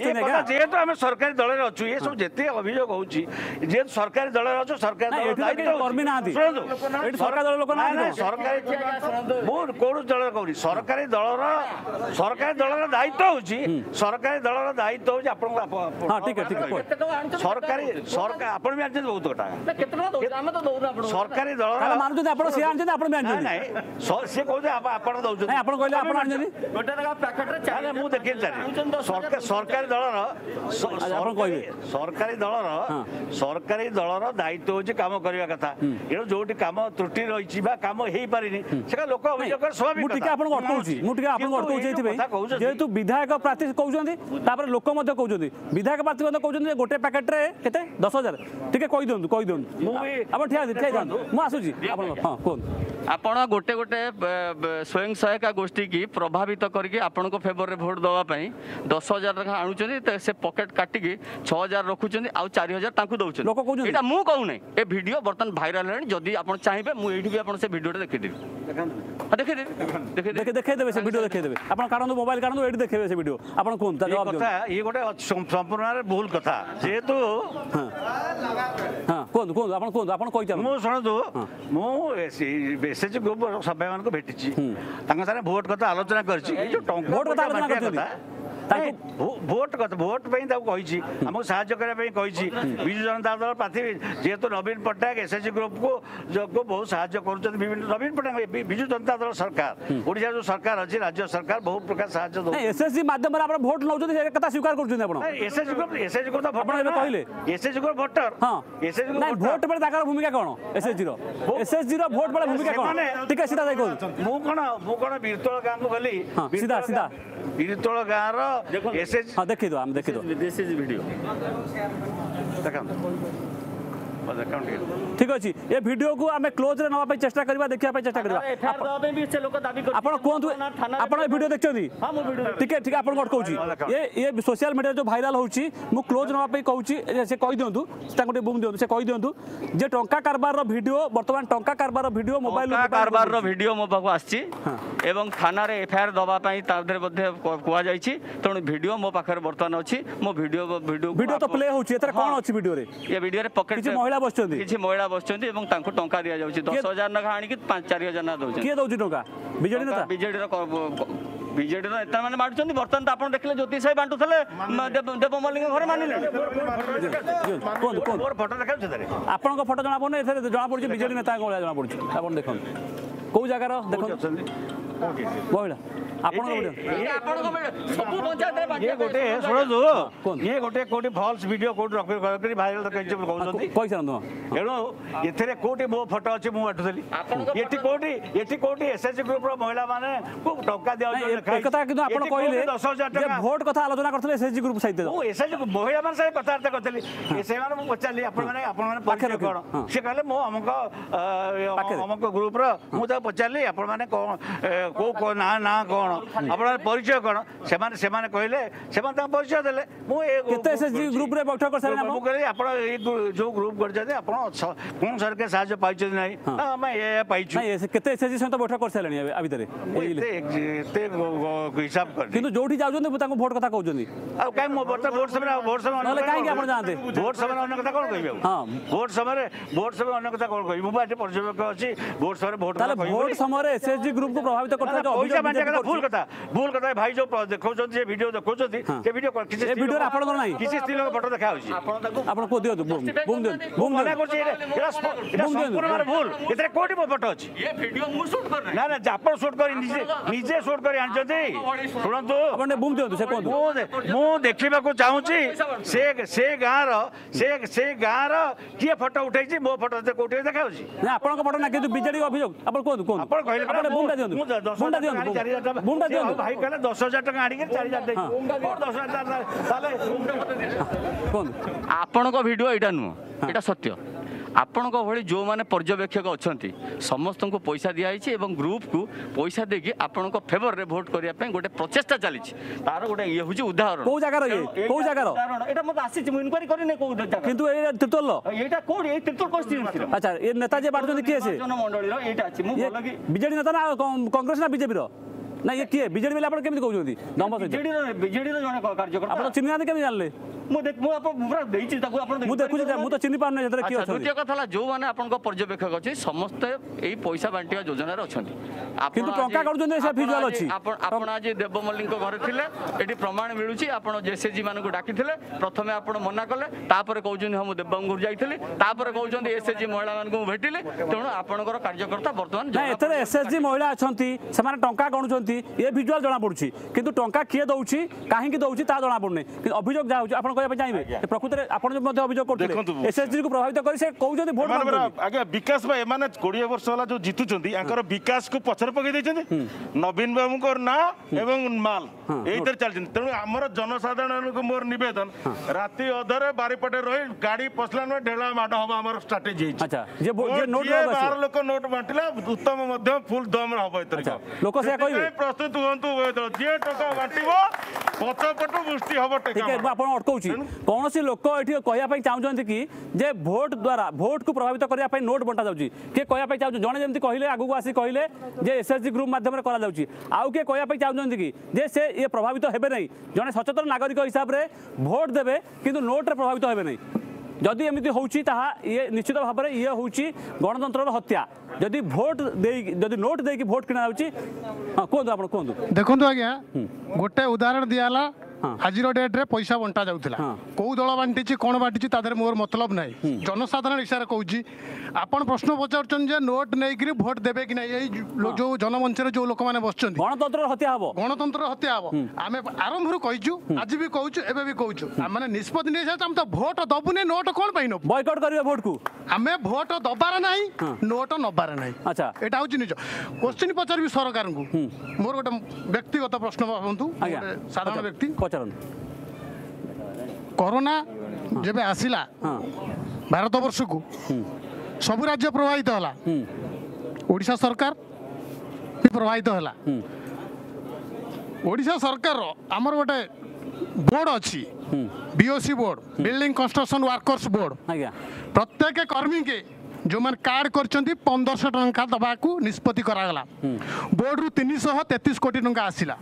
যেহেতু আমি সরকারি দলের অছু এ সব যেতে অভিযোগ হচ্ছে যেহেতু সরকারি দলের অছু সরকারি কর্মী নাহাନ୍ତି সরকারি দলের লোক সরকারি ମୁଁ କୋଉ ଦଳର କହୁନି ସରକାରୀ ଦଳର ସରକାରୀ ଦଳର ଦାୟିତ୍ୱ ହଉଛି ସରକାରୀ ଦଳର ଦାୟିତ୍ୱ ହଉଛି ଆପଣଙ୍କୁ ସରକାରୀ ସରକାର ଆପଣ ବି ଜାଣିଛନ୍ତି ବହୁତ କଥା ସରକାରୀ ଦଳର ମାନୁଛନ୍ତି ଆପଣ ସେ ଆଣିଛନ୍ତି ଆପଣ ବି ଆଣିଛନ୍ତି ନାଇଁ ସେ କହୁଛି ଆପଣ ଦଉଛନ୍ତି ଆପଣ କହିଲେ ଆପଣ ଆଣିଛନ୍ତି ମୁଁ ଦେଖିଲି ସରକାରୀ ଦଳର ଆପଣ କହିବେ ସରକାରୀ ଦଳର ସରକାରୀ ଦଳର ଦାୟିତ୍ୱ ହଉଛି କାମ କରିବା କଥା ଏଣୁ ଯୋଉଠି କାମ ତ୍ରୁଟି ରହିଛି ବା କାମ ହେଇପାରିନି ସେଟା ଲୋକ ଅଭିଯୋଗ ମୁଁ ଟିକେ ଆପଣଙ୍କୁ ଅଟକଉଛି ମୁଁ ଟିକେ ଆପଣଙ୍କୁ ଅଟକଉଛି ଏଇଥିପାଇଁ ଯେହେତୁ ବିଧାୟକ ପ୍ରାର୍ଥୀ କହୁଛନ୍ତି ତାପରେ ଲୋକ ମଧ୍ୟ କହୁଛନ୍ତି ବିଧାୟକ ପ୍ରାର୍ଥୀ ମଧ୍ୟ କହୁଛନ୍ତି ଯେ ଗୋଟେ ପ୍ୟାକେଟରେ କେତେ ଦଶ ହଜାର ଟିକେ କହିଦିଅନ୍ତୁ କହିଦିଅନ୍ତୁ ଆପଣ ଠିଆ ଠିଆ ଦିଅନ୍ତୁ ମୁଁ ଆସୁଛି ଆପଣ ହଁ କୁହନ୍ତୁ ଆପଣ ଗୋଟେ ଗୋଟେ ସ୍ୱୟଂ ସହାୟିକା ଗୋଷ୍ଠୀ କି ପ୍ରଭାବିତ କରିକି ଆପଣଙ୍କ ଫେଭରରେ ଭୋଟ ଦେବା ପାଇଁ ଦଶ ହଜାର ଟଙ୍କା ଆଣୁଛନ୍ତି ସେ ପକେଟ କାଟିକି ଛଅ ହଜାର ରଖୁଛନ୍ତି ଆଉ ଚାରି ହଜାର ତାଙ୍କୁ ଦଉଛନ୍ତି ଲୋକ କହୁଛନ୍ତି ଏଇଟା ମୁଁ କହୁନାହିଁ ଏ ଭିଡ଼ିଓ ବର୍ତ୍ତମାନ ଭାଇରାଲ ହେଲାଣି ଯଦି ଆପଣ ଚାହିଁବେ ମୁଁ ଏଇଠି ବି ଆପଣ ସେ ଭିଡ଼ିଓଟା ଦେଖିଦେବି ଦେଖେଇଦେବି ଦେଖେଇଦେବେ ସେ ଭିଡ଼ିଓ ଦେଖେଇଦେବେ ଆପଣ କାଢ଼ନ୍ତୁ ମୋବାଇଲ କାଢ଼ନ୍ତୁ ଏଇଠି ଦେଖେଇବେ ସେ ଭିଡ଼ିଓ ଆପଣ କୁହନ୍ତୁ ତା ଜବାବ କଥା ଇଏ ଗୋଟେ ସମ୍ପୂର୍ଣ୍ଣ ଭୁଲ କଥା ଯେହେତୁ ହଁ କୁହନ୍ତୁ କୁହନ୍ତୁ ଆପଣ କୁହନ୍ତୁ ଆପଣ କହିଥାନ୍ତି ମୁଁ ଶୁଣନ୍ତୁ ମୁଁ ଏସଏଚଜି ଗ୍ରୁପ ସଭ୍ୟମାନଙ୍କୁ ଭେଟିଛି ତାଙ୍କ ସାଙ୍ଗରେ ଭୋଟ କଥା ଆଲୋଚନା କରିଛି ଏଇ ଯୋଉ ଟଙ୍କା ଭୋଟ କଥା ଆଲୋଚନା କରିଛନ୍ତି ଭୋଟ କଥା ଭୋଟ ପାଇଁ ତାକୁ କହିଛି ଆମକୁ ସାହାଯ୍ୟ କରିବା ପାଇଁ କହିଛି ବିଜୁ ଜନତା ଦଳ ପ୍ରାର୍ଥୀ ଯେହେତୁ ନବୀନ ପଟ୍ଟନାୟକ ଏସଏଚଜି ଗ୍ରୁପକୁ ଯୋଗକୁ ବହୁତ ସାହାଯ୍ୟ କରୁଛନ୍ତି ବିଭିନ୍ନ ନବୀନ ପଟ୍ଟନାୟକ ବିଜୁ ଜନତା ଦଳ ସରକାର ଓଡ଼ିଶାର ଯୋଉ ସରକାର ଅଛି ରାଜ୍ୟ ସରକାର ବହୁତ ପ୍ରକାର ସାହାଯ୍ୟ ଦଉଛନ୍ତି ଏସଏଚଜି ମାଧ୍ୟମରେ ଆପଣ ଭୋଟ ନଉଛନ୍ତି ସେ କଥା ସ୍ୱୀକାର କରୁଛନ୍ତି ଆପଣ ଏସଏଚଜି ଗ୍ରୁପ ଏସଏଚଜି ଗ୍ରୁପ ଆପଣ ଏବେ କହିଲେ ଏସଏଚଜି ଗ୍ରୁପ ଭୋଟର ହଁ ଏସଏଚଜି ଗ୍ରୁପ ନାଇଁ ଭୋଟ ବେଳେ ତାଙ୍କର ଭୂମିକା କ'ଣ ଏସଏଚଜି ର ଏସଏଚଜି ର ଭୋଟ ବେଳେ ଭୂମିକା କ'ଣ ଟିକେ ସିଧା ଯାଇ କୁହନ୍ତୁ ମୁଁ କ'ଣ ମୁଁ କ'ଣ ବିରତୋଳ ଗାଁକୁ ଗଲି ସିଧା ସିଧା ବିରତୋଳ ଗାଁର ଏସଏଚଜି ହଁ ଦେଖିଦବା ଆମେ ଦେଖିଦବା ଦିସ୍ ଇଜ ଭିଡ଼ିଓ ଦେଖନ୍ତୁ ঠিক ଅଛି ଏ ଭିଡିଓକୁ ଆମେ କ୍ଲୋଜରେ ନେବା ପାଇଁ ଚେଷ୍ଟା କରିବା ଦେଖିବା ପାଇଁ ଚେଷ୍ଟା କରିବା ଆପଣ କୁହନ୍ତୁ ଆପଣ ଏ ଭିଡିଓ ଦେଖିଛନ୍ତି ଟିକେ ଟିକେ ଆପଣଙ୍କୁ ଅଟକଉଛି ଏ ଏ ସୋସିଆଲ ମିଡ଼ିଆରେ ଯେଉଁ ଭାଇରାଲ ହେଉଛି ମୁଁ କ୍ଲୋଜ୍ ନେବା ପାଇଁ କହୁଛି ସେ କହିଦିଅନ୍ତୁ ତାଙ୍କୁ ଟିକେ ବୁମ୍ ଦିଅନ୍ତୁ ସେ କହିଦିଅନ୍ତୁ ଯେ ଟଙ୍କା କାରବାରର ଭିଡିଓ ବର୍ତ୍ତମାନ ଟଙ୍କା କାରବାରର ଭିଡିଓ ମୋବାଇଲ କାରବାରର ଭିଡିଓ ମୋ ପାଖକୁ ଆସିଛି ଏବଂ ଥାନାରେ ଏଫଆଇଆର ଦେବା ପାଇଁ ତା ଦେହରେ ମଧ୍ୟ କୁହାଯାଇଛି ତେଣୁ ଭିଡିଓ ମୋ ପାଖରେ ବର୍ତ୍ତମାନ ଅଛି ମୋ ଭିଡିଓ ଭିଡିଓ ଭିଡିଓ ତ ପ୍ଲେ ହେଉଛି ଏଥିରେ କ'ଣ ଅଛି ଭିଡିଓରେ ଏ ଭିଡିଓରେ ପକେଟ କିଛି ମହିଳା ବସିଛନ୍ତି କିଛି ମହିଳା ବସିଛନ୍ତି ଏବଂ ତାଙ୍କୁ ଟଙ୍କା ଦିଆଯାଉଛି ଦଶ ହଜାର ଟଙ୍କା ଆଣିକି ପାଞ୍ଚ ଚାରି ହଜାର ଟଙ୍କା ଦଉଛନ୍ତି କିଏ ଦଉଛି ଟଙ୍କା ବିଜେଡି ନେତା ବିଜେଡିର ବିଜେଡିର ନେତା ମାନେ ବାଣ୍ଟୁଛନ୍ତି ବର୍ତ୍ତମାନ ତ ଆପଣ ଦେଖିଲେ ଜ୍ୟୋତି ସାହି ବାଣ୍ଟୁଥିଲେ ଦେବ ମଲ୍ଲିକ ଘରେ ମାନିଲେ ଆପଣଙ୍କ ଫଟୋ ଜଣା ପଡୁନି ଏଥିରେ ଜଣା ପଡୁଛି ବିଜେଡି ନେତାଙ୍କ ଭଳିଆ ଜଣା ପଡୁଛି ଆପଣ ଦେଖନ୍ତୁ କୋଉ ଜାଗାର ଦେଖନ୍ତୁ ମହିଳା ଗୋଟେ ଶୁଣନ୍ତୁ ଇଏ ଗୋଟେ କୋଉଠି ଫଲ୍ସ ଭିଡିଓ କୋଉଠି ରଖି ଭାଇରାଲ କହୁଛନ୍ତି କହିସାରନ୍ତୁ ତେଣୁ ଏଥିରେ କୋଉଠି ମୋ ଫଟୋ ଅଛି ମୁଁ ବାଟୁଥିଲି ଏଠି କୋଉଠି ଏଠି କୋଉଠି ଏସଏଚଜି ଗ୍ରୁପର ମହିଳା ମାନେ ଟଙ୍କା ଦିଆଯାଉଛି କଥା କିନ୍ତୁ ଆପଣ କହିଲେ ଦଶ ହଜାର ଟଙ୍କା ଭୋଟ କଥା ଆଲୋଚନା କରିଥିଲେ ଏସଏଚଜି ଗ୍ରୁପ ସହିତ ମୁଁ ଏସଏଚଜି ମହିଳା ମାନେ ସାଙ୍ଗେ କଥାବାର୍ତ୍ତା କରିଥିଲି ସେମାନେ ମୁଁ ପଚାରିଲି ଆପଣମାନେ ଆପଣମାନେ ପରିଚୟ କ'ଣ ସେ କହିଲେ ମୁଁ ଅମୁକ ଅମୁକ ଗ୍ରୁପର ମୁଁ ତାକୁ ପଚାରିଲି ଆପଣମାନେ କ'ଣ କୋଉ ନାଁ ନାଁ କ'ଣ আপনার পরিচয় কোন সেমানে সেমানে কইলে সেমানে তার পরিচয় দেলে মু কেতে এসএসজি গ্রুপ রে বৈঠক করছালে না মু কইলি আপন এই যে গ্রুপ করছাতে আপন কোন সরকার সাহায্য পাইছে নাই আমি এ পাইছু নাই কেতে এসএসজি সହିତ বৈঠক করছালে নি আ ভিতরে তে হিসাব কর কিন্তু যোठी যাউছন্তি তাଙ୍କୁ ভোট কথা কହୁছন্তি आ काई मो भोट भोट समय भोट समय নহলে কাই কি আপন জানতে ভোট समय अन्य কথা কোন কইবে हां ভোট समय ভোট समय अन्य কথা কোন কইবে মু বাটে পর্যবেক্ষক আছে ভোট समय ভোট তাহলে ভোট সময়ে এসএসজি গ্রুপ কো প্রভাবিত করতে যে অভিযোগ ভুল কথা ভুল কথা ভাই যে দেখুଛନ୍ତି যে ভিডিও দেখুଛନ୍ତି ସେ ଭିଡିଓ କିଛି ଏ ଭିଡିଓରେ ଆପଣଙ୍କର ନାହିଁ କିଛି ସ୍ତ୍ରୀ ଲୋକ ଫଟୋ ଦେଖା ହେଉଛି ଆପଣ କୋ ଦିଅନ୍ତୁ ବୁମ୍ ବୁମ୍ ଦିଅନ୍ତୁ ବୁମ୍ ମନା କରୁଛି ଏଟା ସମ୍ପୂର୍ଣ୍ଣ ଭୁଲ ଏଥିରେ କୋଉଠି ମୋ ଫଟୋ ଅଛି ଏ ଭିଡିଓ ମୁଁ ଶୁଟ କରିନି ନା ନା ଆପଣ ଶୁଟ କରି ନିଜେ ନିଜେ ଶୁଟ କରି ଆଣିଛନ୍ତି ଶୁଣନ୍ତୁ ଆପଣ ବୁମ୍ ଦିଅନ୍ତୁ ସେ କୁହନ୍ତୁ ମୁଁ ଦେଖିବାକୁ ଚାହୁଁଛି ସେ ସେ ଗାଁର ସେ ସେ ଗାଁର କିଏ ଫଟୋ ଉଠେଇଛି ମୋ ଫଟୋ କୋଉଠି ଦେଖା ହେଉଛି ନା ଆପଣଙ୍କ ଫଟୋ ନା କିନ୍ତୁ ବିଜେଡି ଅଭିଯୋଗ ଆପଣ କୁହନ୍ତୁ କୁହନ୍ତୁ ଆପଣ କହିଲେ ଆପଣ ବୁମ୍ ଦିଅନ୍ତୁ ବୁମ୍ ଦିଅନ୍ତୁ ବୁମ୍ ଦିଅନ୍ତୁ ଭାଇ କହିଲେ ଦଶ ହଜାର ଟଙ୍କା ଆଣିକି ଚାରି ହଜାର ଦେଇଛି ଦଶ ହଜାର ତାହେଲେ ଆପଣଙ୍କ ଭିଡିଓ ଏଇଟା ନୁହଁ ଏଇଟା ସତ୍ୟ ଆପଣଙ୍କ ଭଳି ଯେଉଁମାନେ ପର୍ଯ୍ୟବେକ୍ଷକ ଅଛନ୍ତି ସମସ୍ତଙ୍କୁ ପଇସା ଦିଆହେଇଛି ଏବଂ ଗ୍ରୁପକୁ ପଇସା ଦେଇକି ଆପଣଙ୍କ ଫେଭରରେ ଭୋଟ କରିବା ପାଇଁ ଗୋଟେ ପ୍ରଚେଷ୍ଟା ଚାଲିଛି ତାର ଗୋଟେ ଇଏ ହେଉଛି ଉଦାହରଣ କୋଉ ଜାଗାର ଇଏ କୋଉ ଜାଗାର ଏଇଟା ମୋତେ ଆସିଛି ମୁଁ ଇନକ୍ୱାରି କରିନି କୋଉ ଜାଗା କିନ୍ତୁ ଏଇଟା ତିର୍ତ୍ତୋଲ ଏଇଟା କୋଉଠି ଏଇ ତିର୍ତ୍ତୋଲ କନଷ୍ଟିଚ୍ୟୁଏନ୍ସିର ଆଚ୍ଛା ଏ ନେତା ଯେ ବାଟୁଛନ୍ତି କିଏ ସେ ମଣ୍ଡଳୀର ଏଇଟା ଅଛି ମୁଁ ଭଲ କି ବିଜେଡି ନେତା ନା କଂଗ୍ରେସ ନା ବିଜେପିର ना ये किए बीजेडी बेले आपण केमि कहउछोंती दम बस बीजेडी रो बीजेडी रो जने कार्यकर्ता आपण चिन्ह नाते केमि जानले मु देख मु आपण पूरा देइछि ताको आपण मु देखुछि मु तो चिन्ह पाने जतरे कियो द्वितीय कथा ला जो माने आपण को पर्यवेक्षक अछि समस्त एई पैसा बांटिया योजना रे अछंती किंतु टंका करूछन से विजुअल अछि आपण आपण आज देवमल्ली को घर थिले एटी प्रमाण मिलुछि आपण जेएसजी मान को डाकिथिले प्रथमे आपण मना कले तापर कहउछन हम देवबंगुर जाइथिले तापर कहउछन एसएसजी महिला मान को भेटिले तेणु आपणकर कार्यकर्ता वर्तमान ना एतरे एसएसजी महिला अछंती से माने टंका गणुछंती ये विजुअल जणा पडुछि किंतु टंका किए दउछि काहे की दउछि ता जणा पडने किंतु अभियोग जा होछि आपण कहबा चाहिबे प्रकृति रे आपण जो मध्ये अभियोग करथिले एसएसजी को प्रभावित करी से कहउछंती वोट मांगुछंती आगे विकास भाई माने बीस वर्ष वाला जो जीतुछंती आंकर विकास को पछर पकई दैछंती नवीन बाबू को ना एवं माल एइतर चलछंती तेणु हमर जनसाधारण को मोर निवेदन राति अधरे बारीपटे रही गाड़ी पसला न ढेला माड हबा हमर स्ट्रेटजी अच्छा जे जे नोट बाहर लोक नोट बांटिला उत्तम मध्य फुल दम रे हबो एतर लोक से कहबे प्रस्तुत होंतु जे टका बांटिबो पछपटु मुष्टि हबो टेका ठीक है आपण अटकौची कौन सी लोक एठी कहया पई चाहउछंती कि जे वोट द्वारा वोट को प्रभावित करया पई नोट बंटा जाउची के कहया पई चाहउ जणे जेमति कहिले आगु आसी कहिले जे एसएसजी ग्रुप माध्यम रे करा जाउची आउ के कहया पई चाहउछंती कि जे से ये प्रभावित हेबे नै जणे सचेतन नागरिक हिसाब रे वोट देबे किंतु नोट रे प्रभावित हेबे नै जदि एमती होउची ताहा ये निश्चित भाव में ये होउची गणतंत्र हत्या जदि भोट दे जदि नोट दे भोट किना होउची हां कोन आपण कोन देखंतु आज्ञा गोटे उदाहरण दियाला आज डेट रे पैसा बंटा जाउथिला कौ दल बांटी कौन बांटी तादर मोर मतलब ना जनसाधारण इशारा कहूँ आपण प्रश्न पचार जे नोट नहीं भोट देवे कि नहीं जो जनमंच जो लोक मैंने बस गणतंत्र हत्या हम गणतंत्र हत्या हम आम आरंभ कहूँ आज भी कहूँ एवं भी कहूँ मैंने निष्पत्ति नहीं आम तो भोट दबुने नोट कौन पाई नबु बॉयकॉट करिवे भोट को आम भोट दबार ना नोट नबार ना अच्छा एटा हूँ निज क्वेश्चन पचारि सरकार को मोर गोटे व्यक्तिगत प्रश्न भावतु साधारण व्यक्ति कोरोना जब आसिला भारत वर्ष को सब राज्य प्रभावित होला ओडिशा सरकार भी प्रभावित होला ओडिशा सरकार आमर गोटे बोर्ड अच्छी BOC board building construction workers board प्रत्येक कर्मी के जो मैंने कार्ड कर पंद्रह टंका दबा को निष्पत्ति करागला बोर्ड रु तीन सौ तैंतीस कोटी टंका आसिला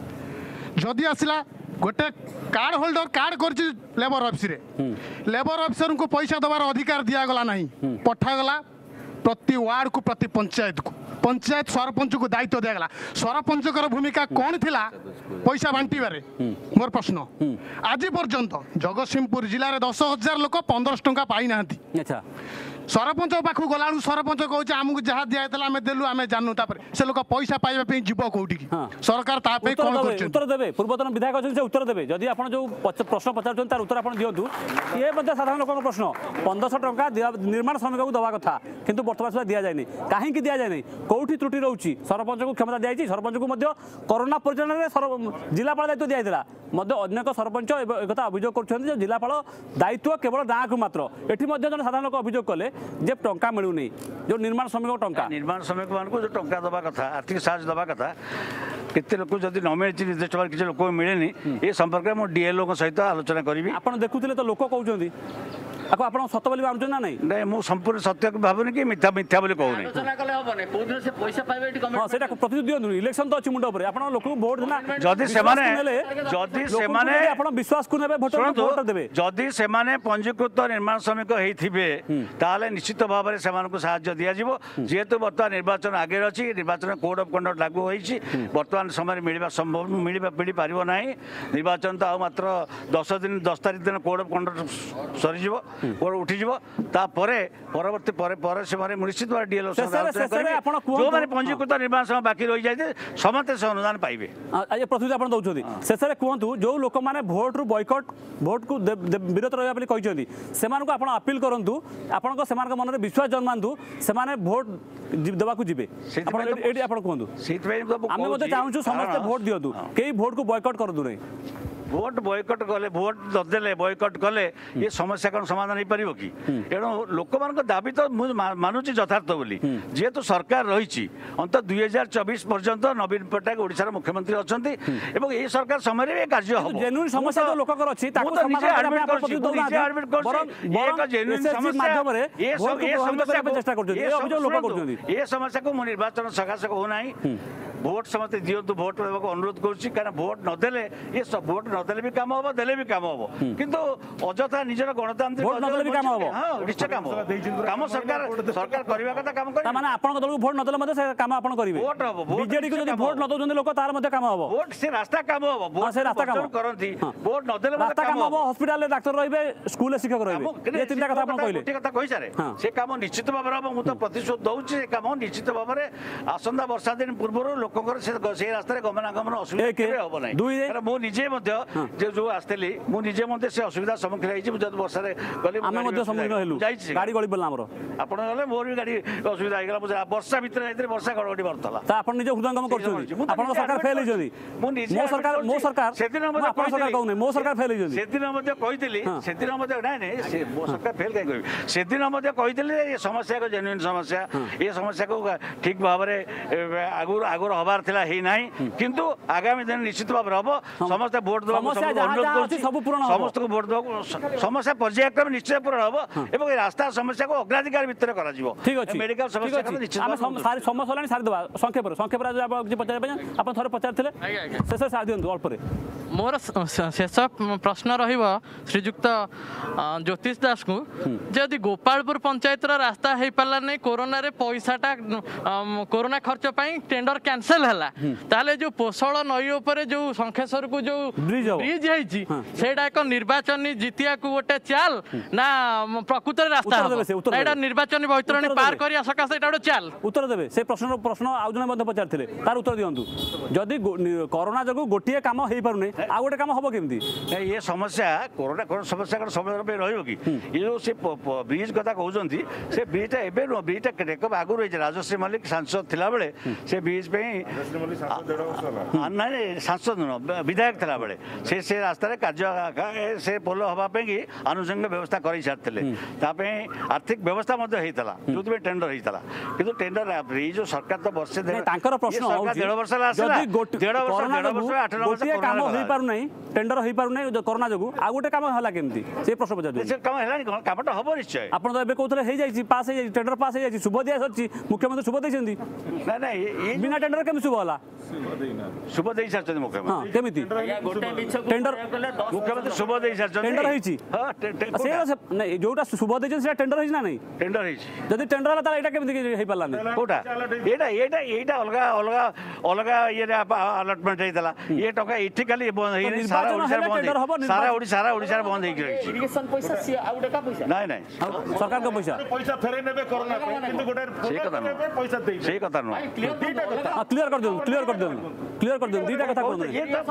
जदि आसिला गोटे कार्ड होल्डर कार्ड कर लेबर ऑफिस रे लेबर ऑफिसर को पैसा दबार अधिकार दिगला ना पठागला प्रति वार्ड को प्रति पंचायत को पंचायत सरपंच को दायित्व दिगला सरपंच भूमिका कौन थिला पैसा बांटिबारे मोर प्रश्न आज पर्यंत जगतसिंहपुर जिले में दस हजार लोक पंद्रह टंका पाई ना अच्छा सरपंच पाखु गला सरपंच कहूँ आमको जहाँ दिखाई आम देलु आम जानू से लोक पैसा पाइबा जीव कौटी सरकार उत्तर देवे पूर्वतन विधायक अच्छे उत्तर देवे जदि आप जो प्रश्न पचार तार उत्तर आप दिंतु ये साधारण लोक प्रश्न पंद्रह टंका निर्माण श्रमिक को दवा कथा किंतु बर्तमान सुधा दि जाए कहीं दि जाए कौटी त्रुटि रोचे सरपंच को क्षमता दी सरपंच को कोरोना परिचालन जिलापाल दायित्व दिया अनेक सरपंच एक अभियोग कर जिलापाल दायित्व केवल गाँव को मात्र एटी जन साधारण लोक अभियोग कले जे टंका मिलूनी जो निर्माण श्रमिक टंका निर्माण श्रमिक मान को जो टंका दबा कथा आर्थिक साहाय्य दबा कथा केते लोक जदि न मिली निर्दिष्ट भाव किसी लोक मिलेनी ये संपर्क में डीएलओ सहित आलोचना करी आप देखुले तो लोक कहते आपको आप सत बोली मानुछन ना नहीं नहीं मु संपूर्ण सत्य भावनी कि मिथ्या मिथ्या बोली कहूनी आलोचना कले होबने को दिन से पैसा पाइबे एटी कमेंट हां सेटा प्रतिनिधि दियनु इलेक्शन तो अछि मुंड ऊपर आपण लोक वोट ना जदि से माने जदि से माने आपण विश्वास को नेबे वोटर वोट देबे जदि से माने पंजीकृत निर्माण श्रमिक हेइथिबे ताले निश्चित भाव में सेमान को सहायता दिया जिवो जेहेतु वर्तमान निर्वाचन आगे अछि निर्वाचन कोड ऑफ कंडक्ट लागू होइछि वर्तमान समय मिलबा संभव मिलबा पड़ी पारिबो नाही निर्वाचन तो आ मात्र दस दिन दस तारिख दिन कोड ऑफ कंडक्ट सरी जिवो और उठी जीव तापरे परवर्ती परे परे से माने निश्चित भाव डीएलओ जो माने पंजीकृत निर्माण समय बाकी रही जाए समस्त से अनुदान पाइबे आज प्रतिनिधि आपण दउछथि शेषरे कहंतु जो लोक माने वोट रु बॉयकॉट वोट को विरोध रहबा पली कहिसथि सेमान को आपण अपील करंतु आपण को सेमान मन रे विश्वास जन्मांतु सेमाने वोट देबा को जिबे आपण एडी आपण कहंतु सेत भाई हम मते चाहूछु समस्त वोट दियंतु केई वोट को बॉयकॉट करदु नै ভোট বয়কট কলে ভোট নদেলে বয়কট কলে ये समस्या कौन समाधान हो पार कि एणु लोक मान दाबी तो मानुची यथार्थ बोली जेहेतु सरकार रही अंत दुई हजार चौबीस पर्यंत नवीन पट्टनायक ओडिशार मुख्यमंत्री अच्छा ये सरकार समय कार्य हम जेन्युइन समस्या जो लोककर अछि ताको समाधान करबा आप प्रति दौर ये समस्या को मु निर्वाचन सकाशक हो नाही भोट समस्त दिंतु भोट देवाक अनुरोध करुँच भोट नदेले ये सब भोट नदेले भी काम हम देले भी काम हम किंतु अजथा निजर गणतांत्रिक भोट नदेले भी काम हम हां निश्चय काम काम सरकार सरकार करबा कथा काम करी माने आपन दल को भोट नदेले मते से काम आपन करिवे भोट हम बीजेडी को जदी भोट न दउछन लोक तार मते काम हम भोट से रास्ता काम हम भोट से रास्ता काम करंती भोट नदेले मते रास्ता काम हम हॉस्पिटल डॉक्टर रहिबे स्कूल शिक्षक रहिबे ये तीनटा कथा आपन कहले ठीक कथा कहि सारे से काम निश्चित भाबरे हम मु तो प्रतिशोध दउछि से काम निश्चित भाबरे आसंदा वर्षा दिन पूर्व लोककर से रास्ता गमनागमन असुविधा हम ना मु निजे जो आसली मु निजे से असुविधा सम्मुखीन होती जब वर्षा गली गाड़ी गली बोला आप मोर भी गाड़ी असुविधा हो वर्षा भितर वर्षा घड़घड़ी मारुला आप निज हृदयंगम कर सरकार फेल मो सरकार मो सरकार सेदिन कहूँ मो सरकार फेल सेदिन कही सेदिन ना नहीं मो सरकार फेल कहीं कह सेदिन कही समस्या को जेन्युइन समस्या ये समस्या को ठीक भाव में आगुर आगुर हबार थिला ही नहीं किंतु आगामी दिन निश्चित भाव हम समस्त भोट देवा समस्त को भोट देवा समस्या पर्यायक्रम निश्चय पूरण हम एवं रास्ता समस्या को अग्राधिकार भितर करा जीवो ठीक अछि मेडिकल समस्या को निश्चित हम सारी समस्या लानी सारी देबा संक्षेप संक्षेप आप जे पचार आप थोड़े पचारथिले शेष साथ दियंतु अल्प रे मोर शेष प्रश्न रहिबो श्रीजुक्त ज्योतिष दास को जदि गोपालपुर पंचायत रास्ता हो पारा नहीं कोरोना रे पैसाटा कोरोना खर्च पाई टेंडर कैंसल है ताले जो पोषण नई उपरे जो शंखेश्वर को जो ब्रिज है सेटा एक निर्वाचन जितिया को गोटे चाल ना प्रकृत रास्ता एटा निर्वाचन बैतरणी पार करिया सकाशे एटा गोटे चाल उत्तर देबे से प्रश्न प्रश्न आउ जने मध्ये पचारथिले तार उत्तर दियंतु जदि कोरोना जगु गोटिए काम होई पारुने आ गोटे काम हबो केमती ये समस्या कोरोना कोन समस्या कोन समय पे रहइबो कि ये जो से ब्रिज कथा कहउजंती से ब्रिजटा एबे नो ब्रिजटा केटेक आगु रहि राजश्री मल्लिक सांसद थिला बेले से ब्रिज पे नहीं सांसद न विधायक थिला बेले से से रास्ता रे कार्य से पोल हबा पे कि आनुषंगिक व्यवस्था करि सारथिले ता पे आर्थिक व्यवस्था मध्ये हेतला जोति पे टेंडर हेतला किंतु टेंडर ब्रिज जो सरकार तो वर्ष दे तांकर प्रश्न सरकार डेढ़ वर्ष ला आसला डेढ़ वर्ष डेढ़ वर्ष आठ नौ वर्ष काम होई पारु नै टेंडर होई पारु नै कोरोना जगु आ गोटे काम हला केमती से प्रश्न पचार से काम हला नि कामटा हबो निश्चय आपण तो एबे कहउथले हे जाई पास हे जाई टेंडर पास हे जाई शुभ दिया सरची मुख्यमंत्री शुभ दैछंती ना ना ये बिना टेंडर केम शुभ हला शुभ दै सारचंदी मुख्यमंत्री हां केमिति टेंडर मुख्यमंत्री शुभ दै सारचंदी टेंडर हेची हां से नै जोटा शुभ दैछन से टेंडर हेची ना नै टेंडर हेची जदि टेंडर हला त एटा केमिति हे पाला नै कोटा एटा एटा एटा अलगा अलगा अलगा ये अलॉटमेंट हेतला ये टका इठी खाली बंद हे सारा ओडिसा बंद सारा ओडिसा सारा ओडिसा बंद हे गई इरिगेशन पैसा से आ उडका पैसा नहीं नहीं सरकार का पैसा पैसा फेरे नेबे कोरोना पे किंतु गोटे से कथा नहीं पैसा दे से कथा नहीं क्लियर कर दो क्लियर कर दो क्लियर कर दो दीटा कथा कोन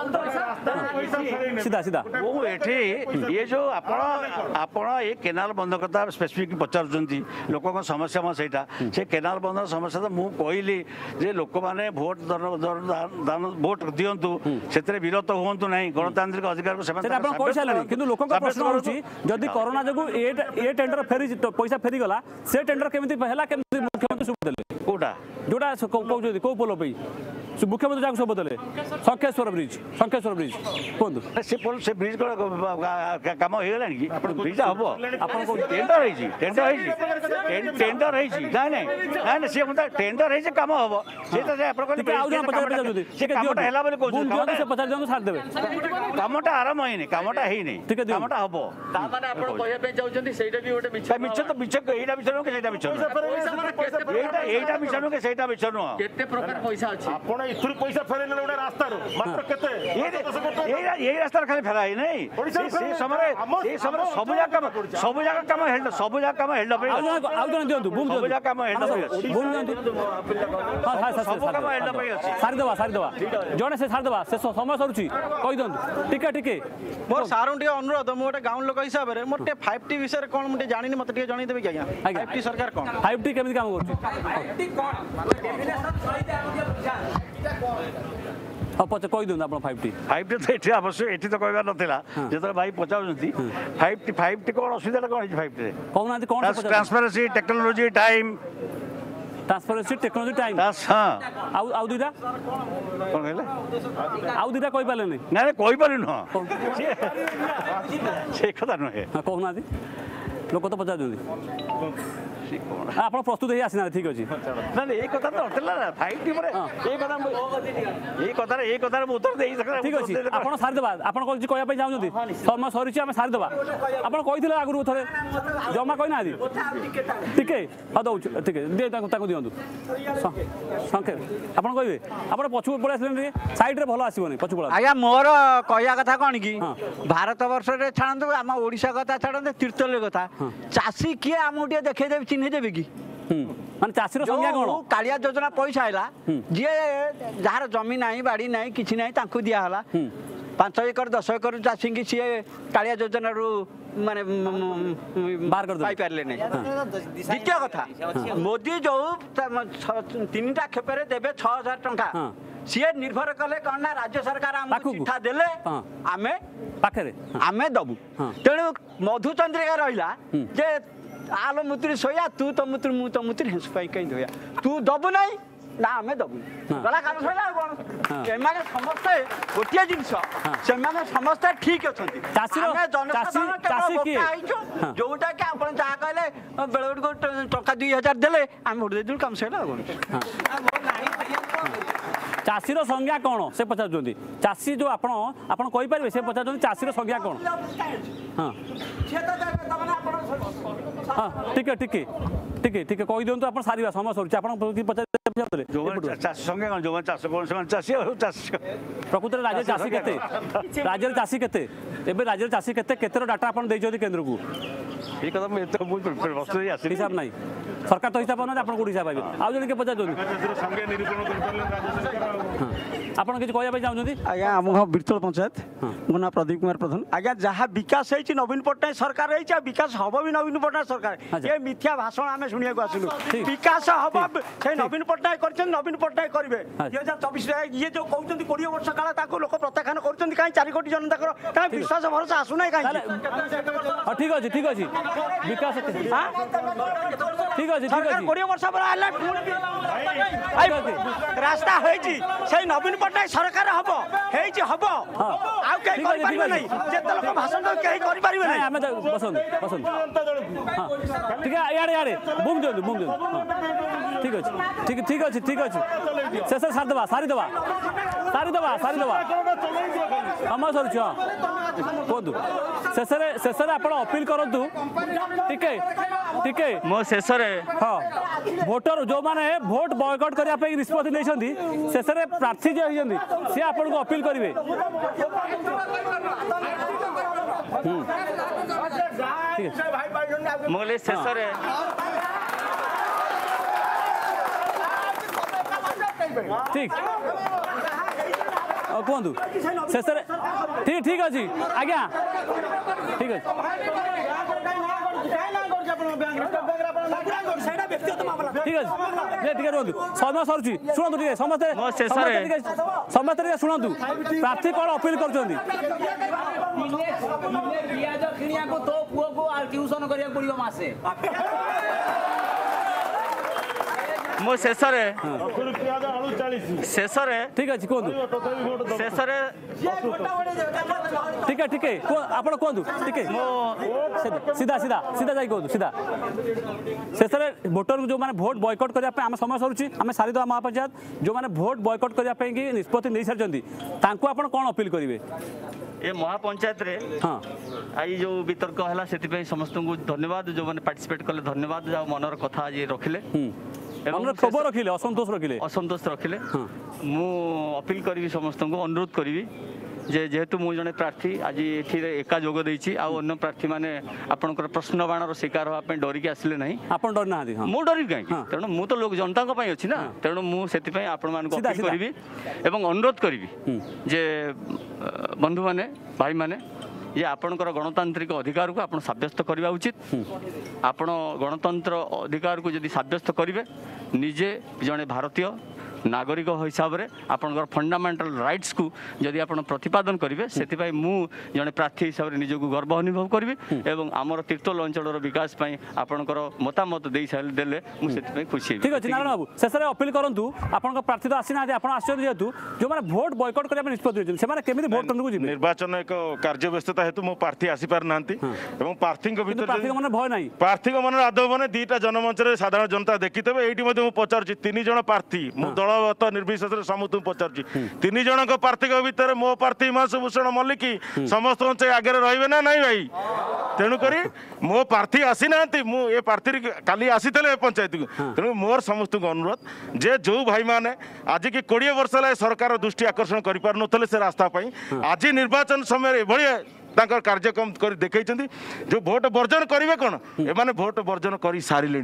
ये सीधा सीधा वो एठी ये जो आपण आपण ये केनाल बंद करता स्पेसिफिक पचारजंती लोक को समस्या म सेटा से केनाल बंद समस्या तो मु कहली जे लोक माने वोट दान वोट दियंतु सेतरे विरत होंतु नहीं गणतांत्रिक अधिकार को सेवन आपण कोइ साले किंतु लोक का प्रश्न होची जदि कोरोना जगु ए ए टेंडर फेरी पैसा फेरी गला से टेंडर केमिति पहला केमिति मुख्यमंत्री सुब देले कोटा जोटा कहउजदी को पोलो पई मुख्यमंत्री जाक सब देले शंखेश्वर ब्रिज शंखेश्वर ब्रिज कोन से पोल से ब्रिज को काम हो गेलानी कि आपण ब्रिज हबो आपण को टेंडर हेजी टेंडर हेजी टेंडर हेजी नहीं नहीं नहीं से मतलब टेंडर हेजी काम हबो से तो आपण को आउ जन पचार पचार जदी से कामटा हेला बोले कहू कामटा से पचार जन साथ देबे कामटा आराम होइनी कामटा हेइनी ठीक है कामटा हबो ता माने आपण कहया पे जाउछंती सेटा भी गोटे मिछ मिछ तो मिछ एटा मिछ नो के सेटा मिछ पैसा माने केते एटा एटा मिछ नो के सेटा मिछ नो केते प्रकार पैसा अछि आपण इथुर पैसा फेरे ले गोटे रास्ता रो मात्र केते ये ये रास्ता खाली फेराई नहीं से समय से समय सब जगह काम सब जगह काम हेल्ड सब जगह काम हेल्ड पे आउ जन दियंतु बुम सब जगह काम हेल्ड पे बुम दियंतु हां हां सब काम हेल्ड पे अछि सारी देबा सारी देबा जने से सारी देबा से समय सरुची कहि दंतु टिके टिके मोर सारू टिके अनुरोध मो गोटे गाउँ लोक हिसाब रे मोर टे फाइव टी विषय कोन मते जानिनी मते टिके जणै देबे कि आज्ञा फाइव टी सरकार कोन फाइव टी केमिति काम करछि फाइव टी कोन डेफिनेशन सहित आ ହଁ ପଚ କହିଦିଅନ୍ତୁ ଆପଣ ଫାଇଭ୍ ଟି ଫାଇଭ୍ ଟି ତ ଏଠି ଆବଶ୍ୟକ ଏଠି ତ କହିବାର ନଥିଲା ଯେତେବେଳେ ଭାଇ ପଚାରୁଛନ୍ତି ଫାଇଭ୍ ଟି ଫାଇଭ୍ ଟି କ'ଣ ଅସୁବିଧାଟା କ'ଣ ହେଇଛି ଫାଇଭ୍ ଟିରେ କହୁନାହାନ୍ତି କ'ଣ transparency technology time transparency technology time हाँ आउ आउ दुईटा कौन कहले आउ दुईटा कहि पाले नै ना ना कहि पाले न से कथा नहे हां कहू ना लोक तो पचा दियो ଆପଣ ପ୍ରସ୍ତୁତ ହେଇ ଆସିନାହାନ୍ତି ଠିକ ଅଛି ନା ନା ଏଇ କଥା ତ ଅଟଲା ନା ଫାଇଭ୍ ଟି ପରେ ଏଇ କଥା ଏଇ କଥାରେ ଏଇ କଥାରେ ମୁଁ ଉତ୍ତର ଦେଇ ସକଲା ଠିକ ଅଛି ଆପଣ ସାରିଦେବା ଆପଣ କିଛି କହିବା ପାଇଁ ଚାହୁଁଛନ୍ତି ସମୟ ସରିଛି ଆମେ ସାରିଦେବା ଆପଣ କହିଥିଲେ ଆଗରୁ ଥରେ ଜମା କହିନାହାନ୍ତି ଟିକେ ହଁ ଦଉଛୁ ଟିକେ ଦିଅ ତାଙ୍କୁ ତାଙ୍କୁ ଦିଅନ୍ତୁ ସଂକ୍ଷେପ ଆପଣ କହିବେ ଆପଣ ପଛକୁ ପଳେଇ ଆସିଲେନି ଟିକେ ସାଇଡରେ ଭଲ ଆସିବନି ପଛକୁ ପଳେଇ ଆଜ୍ଞା ମୋର କହିବା କଥା କ'ଣ କି ଭାରତ ବର୍ଷରେ ଛାଡ଼ନ୍ତୁ ଆମ ଓଡ଼ିଶା କଥା ଛାଡ଼ନ୍ତୁ ତୀର୍ଥଲ କଥା ଚାଷୀ କିଏ ଆମକୁ ଟିକେ ଦେଖେଇଦେବେ ଚିହ୍ନି ଦେବେ କି ମାନେ ଚାଷୀର ସଂଖ୍ୟା କ'ଣ କାଳିଆ ଯୋଜନା ପଇସା ହେଲା ଯିଏ ଯାହାର ଜମି ନାହିଁ ବାଡ଼ି ନାହିଁ କିଛି ନାହିଁ ତାଙ୍କୁ ଦିଆହେଲା ପାଞ୍ଚ ଏକର ଦଶ ଏକର ଚାଷୀକି ସିଏ କାଳିଆ ଯୋଜନାରୁ ମାନେ ପାଇପାରିଲେ ନାହିଁ ଦ୍ୱିତୀୟ କଥା ମୋଦି ଯୋଉ ତିନିଟା କ୍ଷେପରେ ଦେବେ ଛଅ ହଜାର ଟଙ୍କା ସିଏ ନିର୍ଭର କଲେ କ'ଣ ନା ରାଜ୍ୟ ସରକାର ଆମକୁ ଚିଠା ଦେଲେ ଆମେ ପାଖରେ ଆମେ ଦବୁ ତେଣୁ ମଧୁଚନ୍ଦ୍ରିକା ରହିଲା ଯେ आलो मुत्री सोया तू तो मुत्री मु तो मुत्री हेस पाई कहीं दोया तू दबु नहीं ना हमें दबु गला काम सोला कोन से माने समस्त गोटिया जिंस से माने समस्त ठीक अछंती हमें जनसाधारण चासी की जोटा के आपण जा कहले बेलगुड को टका दो हज़ार देले हम भोट दे काम सोला कोन चाषीर संज्ञा कौन से पचार चाषी जो आप कही पारे से पचार चाषीर संज्ञा कौन हाँ हाँ टिके टिके टिके टिके कही दिंतु आप सारे समय सर प्रकृत राज्य चाषी केते राज्य चाषी केते एबे राज्य चाषी केते केतेर डाटा आप केन्द्र को हिसाब नहीं सरकार तो हिसाब ना आप हिसाब पाइबे आउ जन के पचार ଆପଣ କିଛି କହିବା ପାଇଁ ଚାହୁଁଛନ୍ତି ଆଜ୍ଞା ଆମ ବିରତଳ ପଞ୍ଚାୟତ ମୋ ନାଁ ପ୍ରଦୀପ କୁମାର ପ୍ରଧାନ ଆଜ୍ଞା ଯାହା ବିକାଶ ହେଇଛି ନବୀନ ପଟ୍ଟନାୟକ ସରକାର ହେଇଛି ଆଉ ବିକାଶ ହବ ବି ନବୀନ ପଟ୍ଟନାୟକ ସରକାର ଏ ମିଥ୍ୟା ଭାଷଣ ଆମେ ଶୁଣିବାକୁ ଆସିଲୁ ବିକାଶ ହବ ସେ ନବୀନ ପଟ୍ଟନାୟକ କରିଛନ୍ତି ନବୀନ ପଟ୍ଟନାୟକ କରିବେ ଦୁଇ ହଜାର ଚବିଶରେ ଇଏ ଯୋଉ କହୁଛନ୍ତି କୋଡ଼ିଏ ବର୍ଷ କାଳ ତାକୁ ଲୋକ ପ୍ରତ୍ୟାଖ୍ୟାନ କରୁଛନ୍ତି କାହିଁ ଚାରି କୋଟି ଜନତାଙ୍କର କାହିଁ ବିଶ୍ୱାସ ଭରସା ଆସୁନାହିଁ କାହିଁକି ହଁ ଠିକ ଅଛି ଠିକ ଅଛି ବିକାଶ ଠିକ ଅଛି ଠିକ ଅଛି କୋଡ଼ିଏ ବର୍ଷ ପରେ ହେଲା ରାସ୍ତା ହେଇଛି ସେଇ ନବୀନ ପଟ୍ଟନାୟକ ସରକାର ହବ ହେଇଛି ହବ ଆଉ କେହି କରିପାରିବେ ନାହିଁ ଯେତେ ଲୋକ ଭାଷଣ କେହି କରିପାରିବେ ନାହିଁ ଆମେ ବସନ୍ତୁ ବସନ୍ତୁ ହଁ ଟିକେ ଇଆଡ଼େ ଇଆଡ଼େ ବୁମ୍ ଦିଅନ୍ତୁ ବୁମ୍ ଦିଅନ୍ତୁ ଠିକ ଅଛି ଠିକ ଠିକ ଅଛି ଠିକ ଅଛି ଶେଷ ସାରିଦେବା ସାରିଦେବା ସାରିଦେବା ସାରିଦେବା ସମୟ ସରୁଛି ହଁ କୁହନ୍ତୁ ଶେଷରେ ଶେଷରେ ଆପଣ ଅପିଲ କରନ୍ତୁ ଟିକେ ଟିକେ ମୋ ଶେଷରେ ହଁ ଭୋଟର ଯେଉଁମାନେ ଭୋଟ ବୟକଟ୍ କରିବା ପାଇଁ ନିଷ୍ପତ୍ତି ନେଇଛନ୍ତି ଶେଷରେ ପ୍ରାର୍ଥୀ ଯିଏ ହେଇଛନ୍ତି ସେ ଆପଣଙ୍କୁ ଅପିଲ କରିବେ ମୁଁ କହିଲି ଶେଷରେ ଠିକ କୁହନ୍ତୁ ଶେଷରେ ଠିକ ଠିକ ଅଛି ଆଜ୍ଞା ଠିକ ଅଛି ঠিক আছে ଟିକେ ରୁହନ୍ତୁ ସମୟ ସରୁଛି ଶୁଣନ୍ତୁ ଟିକେ ସମସ୍ତେ ସମସ୍ତେ ଟିକେ ଶୁଣନ୍ତୁ ପ୍ରାର୍ଥୀ କ'ଣ ଅପିଲ କରୁଛନ୍ତି ପିଆଜ କିଣିବାକୁ ତୋ ପୁଅକୁ ଟ୍ୟୁସନ କରିବାକୁ ପଡ଼ିବ ମାସେ ମୋ ଶେଷରେ ଶେଷରେ ଠିକ ଅଛି କୁହନ୍ତୁ ଶେଷରେ ଟିକେ ଟିକେ ଆପଣ କୁହନ୍ତୁ ଟିକେ ସିଧା ସିଧା ସିଧା ଯାଇ କୁହନ୍ତୁ ସିଧା ଶେଷରେ ଭୋଟରକୁ ଯେଉଁମାନେ ଭୋଟ ବୟକଟ୍ କରିବା ପାଇଁ ଆମେ ସମୟ ସରୁଛି ଆମେ ସାରିଦେବା ମହାପଞ୍ଚାୟତ ଯେଉଁମାନେ ଭୋଟ ବୟକଟ୍ କରିବା ପାଇଁ କି ନିଷ୍ପତ୍ତି ନେଇସାରିଛନ୍ତି ତାଙ୍କୁ ଆପଣ କ'ଣ ଅପିଲ କରିବେ ଏ ମହାପଞ୍ଚାୟତରେ ହଁ ଆଜି ଯେଉଁ ବିତର୍କ ହେଲା ସେଥିପାଇଁ ସମସ୍ତଙ୍କୁ ଧନ୍ୟବାଦ ଯେଉଁମାନେ ପାର୍ଟିସିପେଟ୍ କଲେ ଧନ୍ୟବାଦ ଆଉ ମନର କଥା ଆଜି ରଖିଲେ ক্ষোভ ରଖିଲେ ଅସନ୍ତୋଷ ରଖିଲେ ଅସନ୍ତୋଷ ରଖିଲେ ମୁଁ ଅପିଲ କରିବି ସମସ୍ତଙ୍କୁ ଅନୁରୋଧ କରିବି ଯେ ଯେହେତୁ ମୁଁ ଜଣେ ପ୍ରାର୍ଥୀ ଆଜି ଏଥିରେ ଏକା ଯୋଗ ଦେଇଛି ଆଉ ଅନ୍ୟ ପ୍ରାର୍ଥୀମାନେ ଆପଣଙ୍କର ପ୍ରଶ୍ନ ବାଣର ଶିକାର ହେବା ପାଇଁ ଡରିକି ଆସିଲେ ନାହିଁ ଆପଣ ଡରି ନାହାନ୍ତି ମୁଁ ଡରିବି କାହିଁକି ତେଣୁ ମୁଁ ତ ଲୋକ ଜନତାଙ୍କ ପାଇଁ ଅଛି ନା ତେଣୁ ମୁଁ ସେଥିପାଇଁ ଆପଣମାନଙ୍କୁ ଅପିଲ କରିବି ଏବଂ ଅନୁରୋଧ କରିବି ଯେ ବନ୍ଧୁମାନେ ଭାଇମାନେ ଯେ ଆପଣଙ୍କର ଗଣତାନ୍ତ୍ରିକ ଅଧିକାରକୁ ଆପଣ ସାବ୍ୟସ୍ତ କରିବା ଉଚିତ ଆପଣ ଗଣତନ୍ତ୍ର ଅଧିକାରକୁ ଯଦି ସାବ୍ୟସ୍ତ କରିବେ ନିଜେ ଜଣେ ଭାରତୀୟ नागरिक हिसाब से आपंकर फंडामेंटाल राइट्स को जदि आप प्रतिपादन करेंगे से मु जड़े प्रार्थी हिसाब से निजक गर्व अनुभव करी एवं आमर तीर्तोल अंचल विकास आपंकर मतामत दे सारे देले मुझे खुशी। ठीक अच्छे नारायण बाबू शेष में अपील करूँ आप प्रार्थी तो आसी ना आप जेहतु जो मैंने भोट बॉयकट करने निष्पत्ति केमी भोट केन्द्र को निर्वाचन एक कार्य व्यस्तता हेतु मो प्रार्थी आसीपार ना प्रार्थी प्रार्थी मन भय ना प्रार्थी मन आदौ मैंने दुईटा जनमंच में साधारण जनता देखिथे ये पचार तीन जन प्रार्थी मु दलगत निर्विशेष समस्त पचार तीन जन प्रार्थी भितर मो प्रार्थी हिमांशु भूषण मल्लिक समस्त आगे रही ना नहीं भाई तेणुक मो प्रार्थी आसी ना ये प्रार्थी काली आसी पंचायत को तेणु मोर समस्त अनुरोध जे जो भाई मैंने आज की कोड़े वर्ष है सरकार दृष्टि आकर्षण कर पार नुले से रास्ता आज निर्वाचन समय तांकर कार्यक्रम कर देखै जो भोट वर्जन करेंगे कौन एमाने भोट वर्जन कर सारे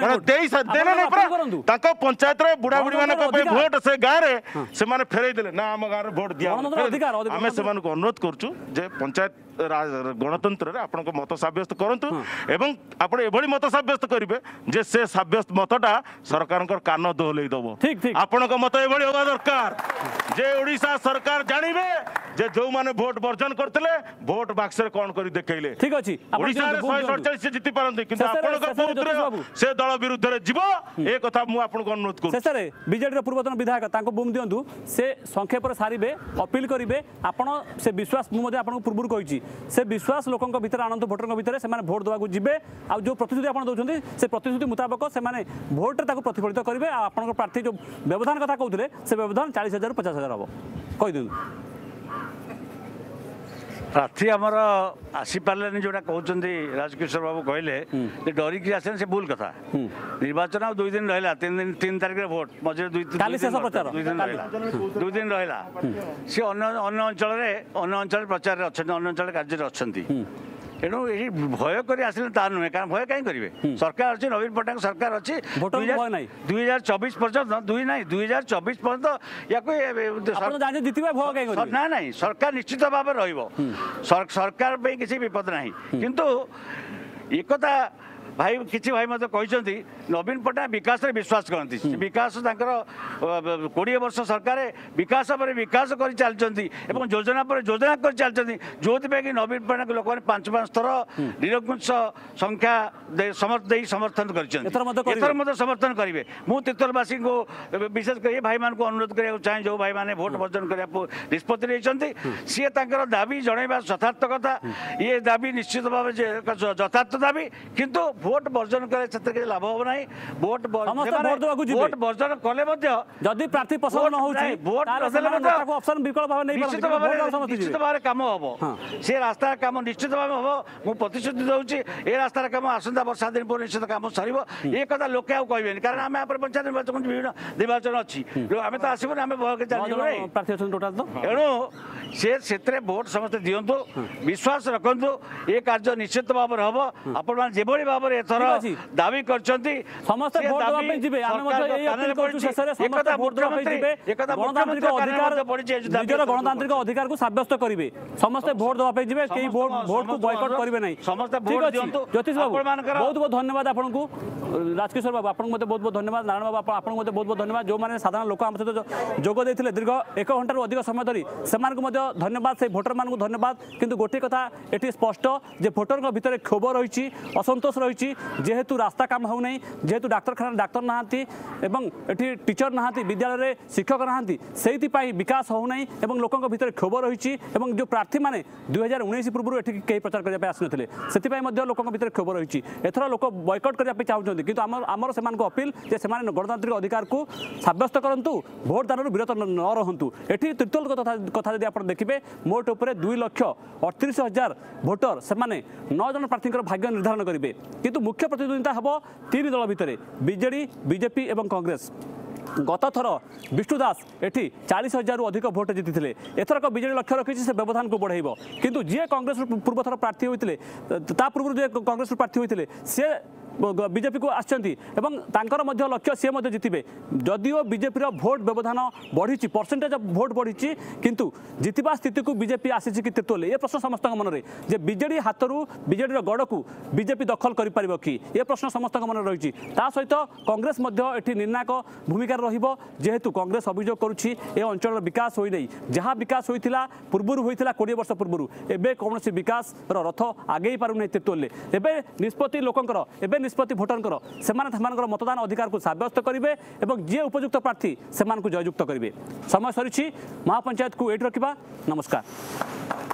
पंचायत बुढ़ा बुढ़ी मान भोट से गाँव में से फेरई देले ना आम गाँव भोट दिया आम से अनुरोध करुँ जे पंचायत गणतंत्र आपण मत सब्यस्त करूँ एवं आप एभली मत सब्यस्त करेंगे जे से सब्यस्त मतटा सरकार कान दोहल दब आपण मत एभली होगा दरकार जे ओडिशा सरकार जानवे जे जो माने भोट वर्जन करते भोट बाक्स कौन कर देखले ठीक अच्छे शहे जीति पारती से दल विरुद्ध में जीव ए कथा मुझे अनुरोध कर शेष में बीजेडी पूर्वतन विधायक बुम दिंतु से संक्षेप सारे अपील करेंगे आपड़ से विश्वास मुझे पूर्व कही से विश्वास लोकों भितर आनंद भोटर भितर से भोट देवाक जी आ जो प्रतिश्रुति आप दौरान से प्रतिश्रुति मुताबक से भोटे प्रतिफलित करेंगे आप प्रार्थी जो व्यवधान कथा कहते से व्यवधान चालीस हजार पचास हजार हम कहीदि प्रार्थी आमर आसीपारे जोटा कहते राजकिशोर बाबू कहले डरिकी आसे से भूल कथा निर्वाचन आ दुई दिन रहा तीन दिन तीन तारिख भोट मझे दुई दुई दिन रहा दुई दिन रहा सी अन्य अंचल अन्य अंचल प्रचार अच्छा अन्य अंचल कार्य अच्छा तेणु यही भय कर आसिले ता नुहे कारण भय कहीं करेंगे सरकार अच्छी नवीन पट्टनायक सरकार अच्छी दुई हजार चौबीस पर्यटन दुई ना दुई हजार चौबीस पर्यटन या ना ना सरकार निश्चित भाव सरकार किसी विपद ना किंतु एक भाई किसी भाई मत कहते नवीन पट्टनायक विकास रे विश्वास करती विकास कोड़े वर्ष सरकार विकास पर विकास कर चलती योजना पर योजना कर चलती जो कि नवीन पट्टनायक लोक मैंने पांच पांच थर निरंकुश संख्या दे समर्थन कर समर्थन करेंगे मु तीर्तलवासी को विशेष कर भाई मान को अनुरोध करा चाहे जो भाई मैंने भोट वर्जन करने निष्पत्ति नहीं सी दाबी जनवा यथार्थ कथा ये दाबी निश्चित भाव यथार्थ दाबी किंतु भोट वर्जन करे लाभ हम ना भोट भोट वर्जन कले जदि प्रार्थी पसंद निश्चित भाव कम हम से रास्तार कम निश्चित भाव हम मुझे प्रतिश्रुति दूसरी ए रास्तार कम आसंता वर्षा दिन पर निश्चित कम सर ये कथा लोके आउ कहे कारण आम पंचायत निर्वाचन विभिन्न निर्वाचन अच्छी आम तो आसबून आम तेणु से भोट समस्त दिंतु विश्वास रखु ये कार्य निश्चित भाव हम आपण मैंने भाव में एथर दाबी कर गणतांत्रिक अधिकार को सब्यस्त करेंगे समस्त भोट देवाई जी कई भोट को बॉयकट करेंगे ना ज्योतिष बाबू बहुत बहुत धन्यवाद आपको राजकिशोर बाबू आपको बहुत बहुत धन्यवाद नारायण बाबू आपको बहुत बहुत धन्यवाद जो मैंने साधारण लोक आम सहित जोग देते दीर्घ एक घंटार अधिक समय धरी से धन्यवाद से भोटर मान धन्यवाद किंतु गोटे कथा ये स्पष्ट जे भोटर भितर क्षोभ रही असंतोष रही जेहेतु रास्ता काम हो नहीं जेहेतु डाक्तखाना डाक्तर नहांती एवं एठी टीचर नहांती विद्यालय शिक्षक नहांती से विकास हो नहीं एवं लोकों भितर क्षोभ रही जो प्रार्थी मैंने दुई हजार उन्नीस पूर्व एठी कई प्रचार करने आसनते से लोकों भितर क्षोभ रही एथर लोक बॉयकट करने चाहते कि आमर से अपील जे से गणतांत्रिक अधिकार को सब्यस्त करूँ भोट दान विरत न रहतु एठी तीर्तोल कथा जब आप देखिए मोट उपर दुई लक्ष अड़तीस हजार भोटर से नौ जन प्रार्थी भाग्य निर्धारण करेंगे किंतु मुख्य प्रतिद्वंदिता हम तीन दल भितर बीजेडी बीजेपी एवं कांग्रेस गत थर विष्णु दास एटी चालीस हजार अधिक भोट जीति एथरक बीजेडी लक्ष्य रखी से व्यवधान को बढ़ाइब किंतु जी कांग्रेस पूर्व थर प्रार्थी होते पूर्व जी कांग्रेस प्रार्थी होते सी बीजेपी को आसछंती एवं तांकर मध्य लक्ष्य सी मध्य जितिबे जदिओ बीजेपी रो भोट व्यवधान बढ़ी परसेंटेज ऑफ भोट बढ़ी किंतु जितिबा स्थिति को बीजेपी आसी कि तीर्तोल ये प्रश्न समस्त मन में जे बीजेडी हाथरू बीजेडी गड़ को बीजेपी दखल कर पारिबो कि ये प्रश्न समस्त मन रही सहित कांग्रेस एटी निर्णायक भूमिका रहिबो जेहेतु कांग्रेस अभियोग करुछि ए अंचल विकास होई नै जहाँ विकास होइतिला पूर्वरु होइतिला बीस वर्ष पूर्वरु एबे कौनसी विकास रथ आगे पारु नै तीर्तोल एबे निष्पत्ति लोकंकर एबे निष्पत्ति भोटरंकर सेमाने सेमानकर मतदान अधिकार को साब्यस्त करिवे एवं जे उपयुक्त प्रार्थी सेमान को जययुक्त करिवे समय सरिछि महापंचायत को एट रखिबा नमस्कार।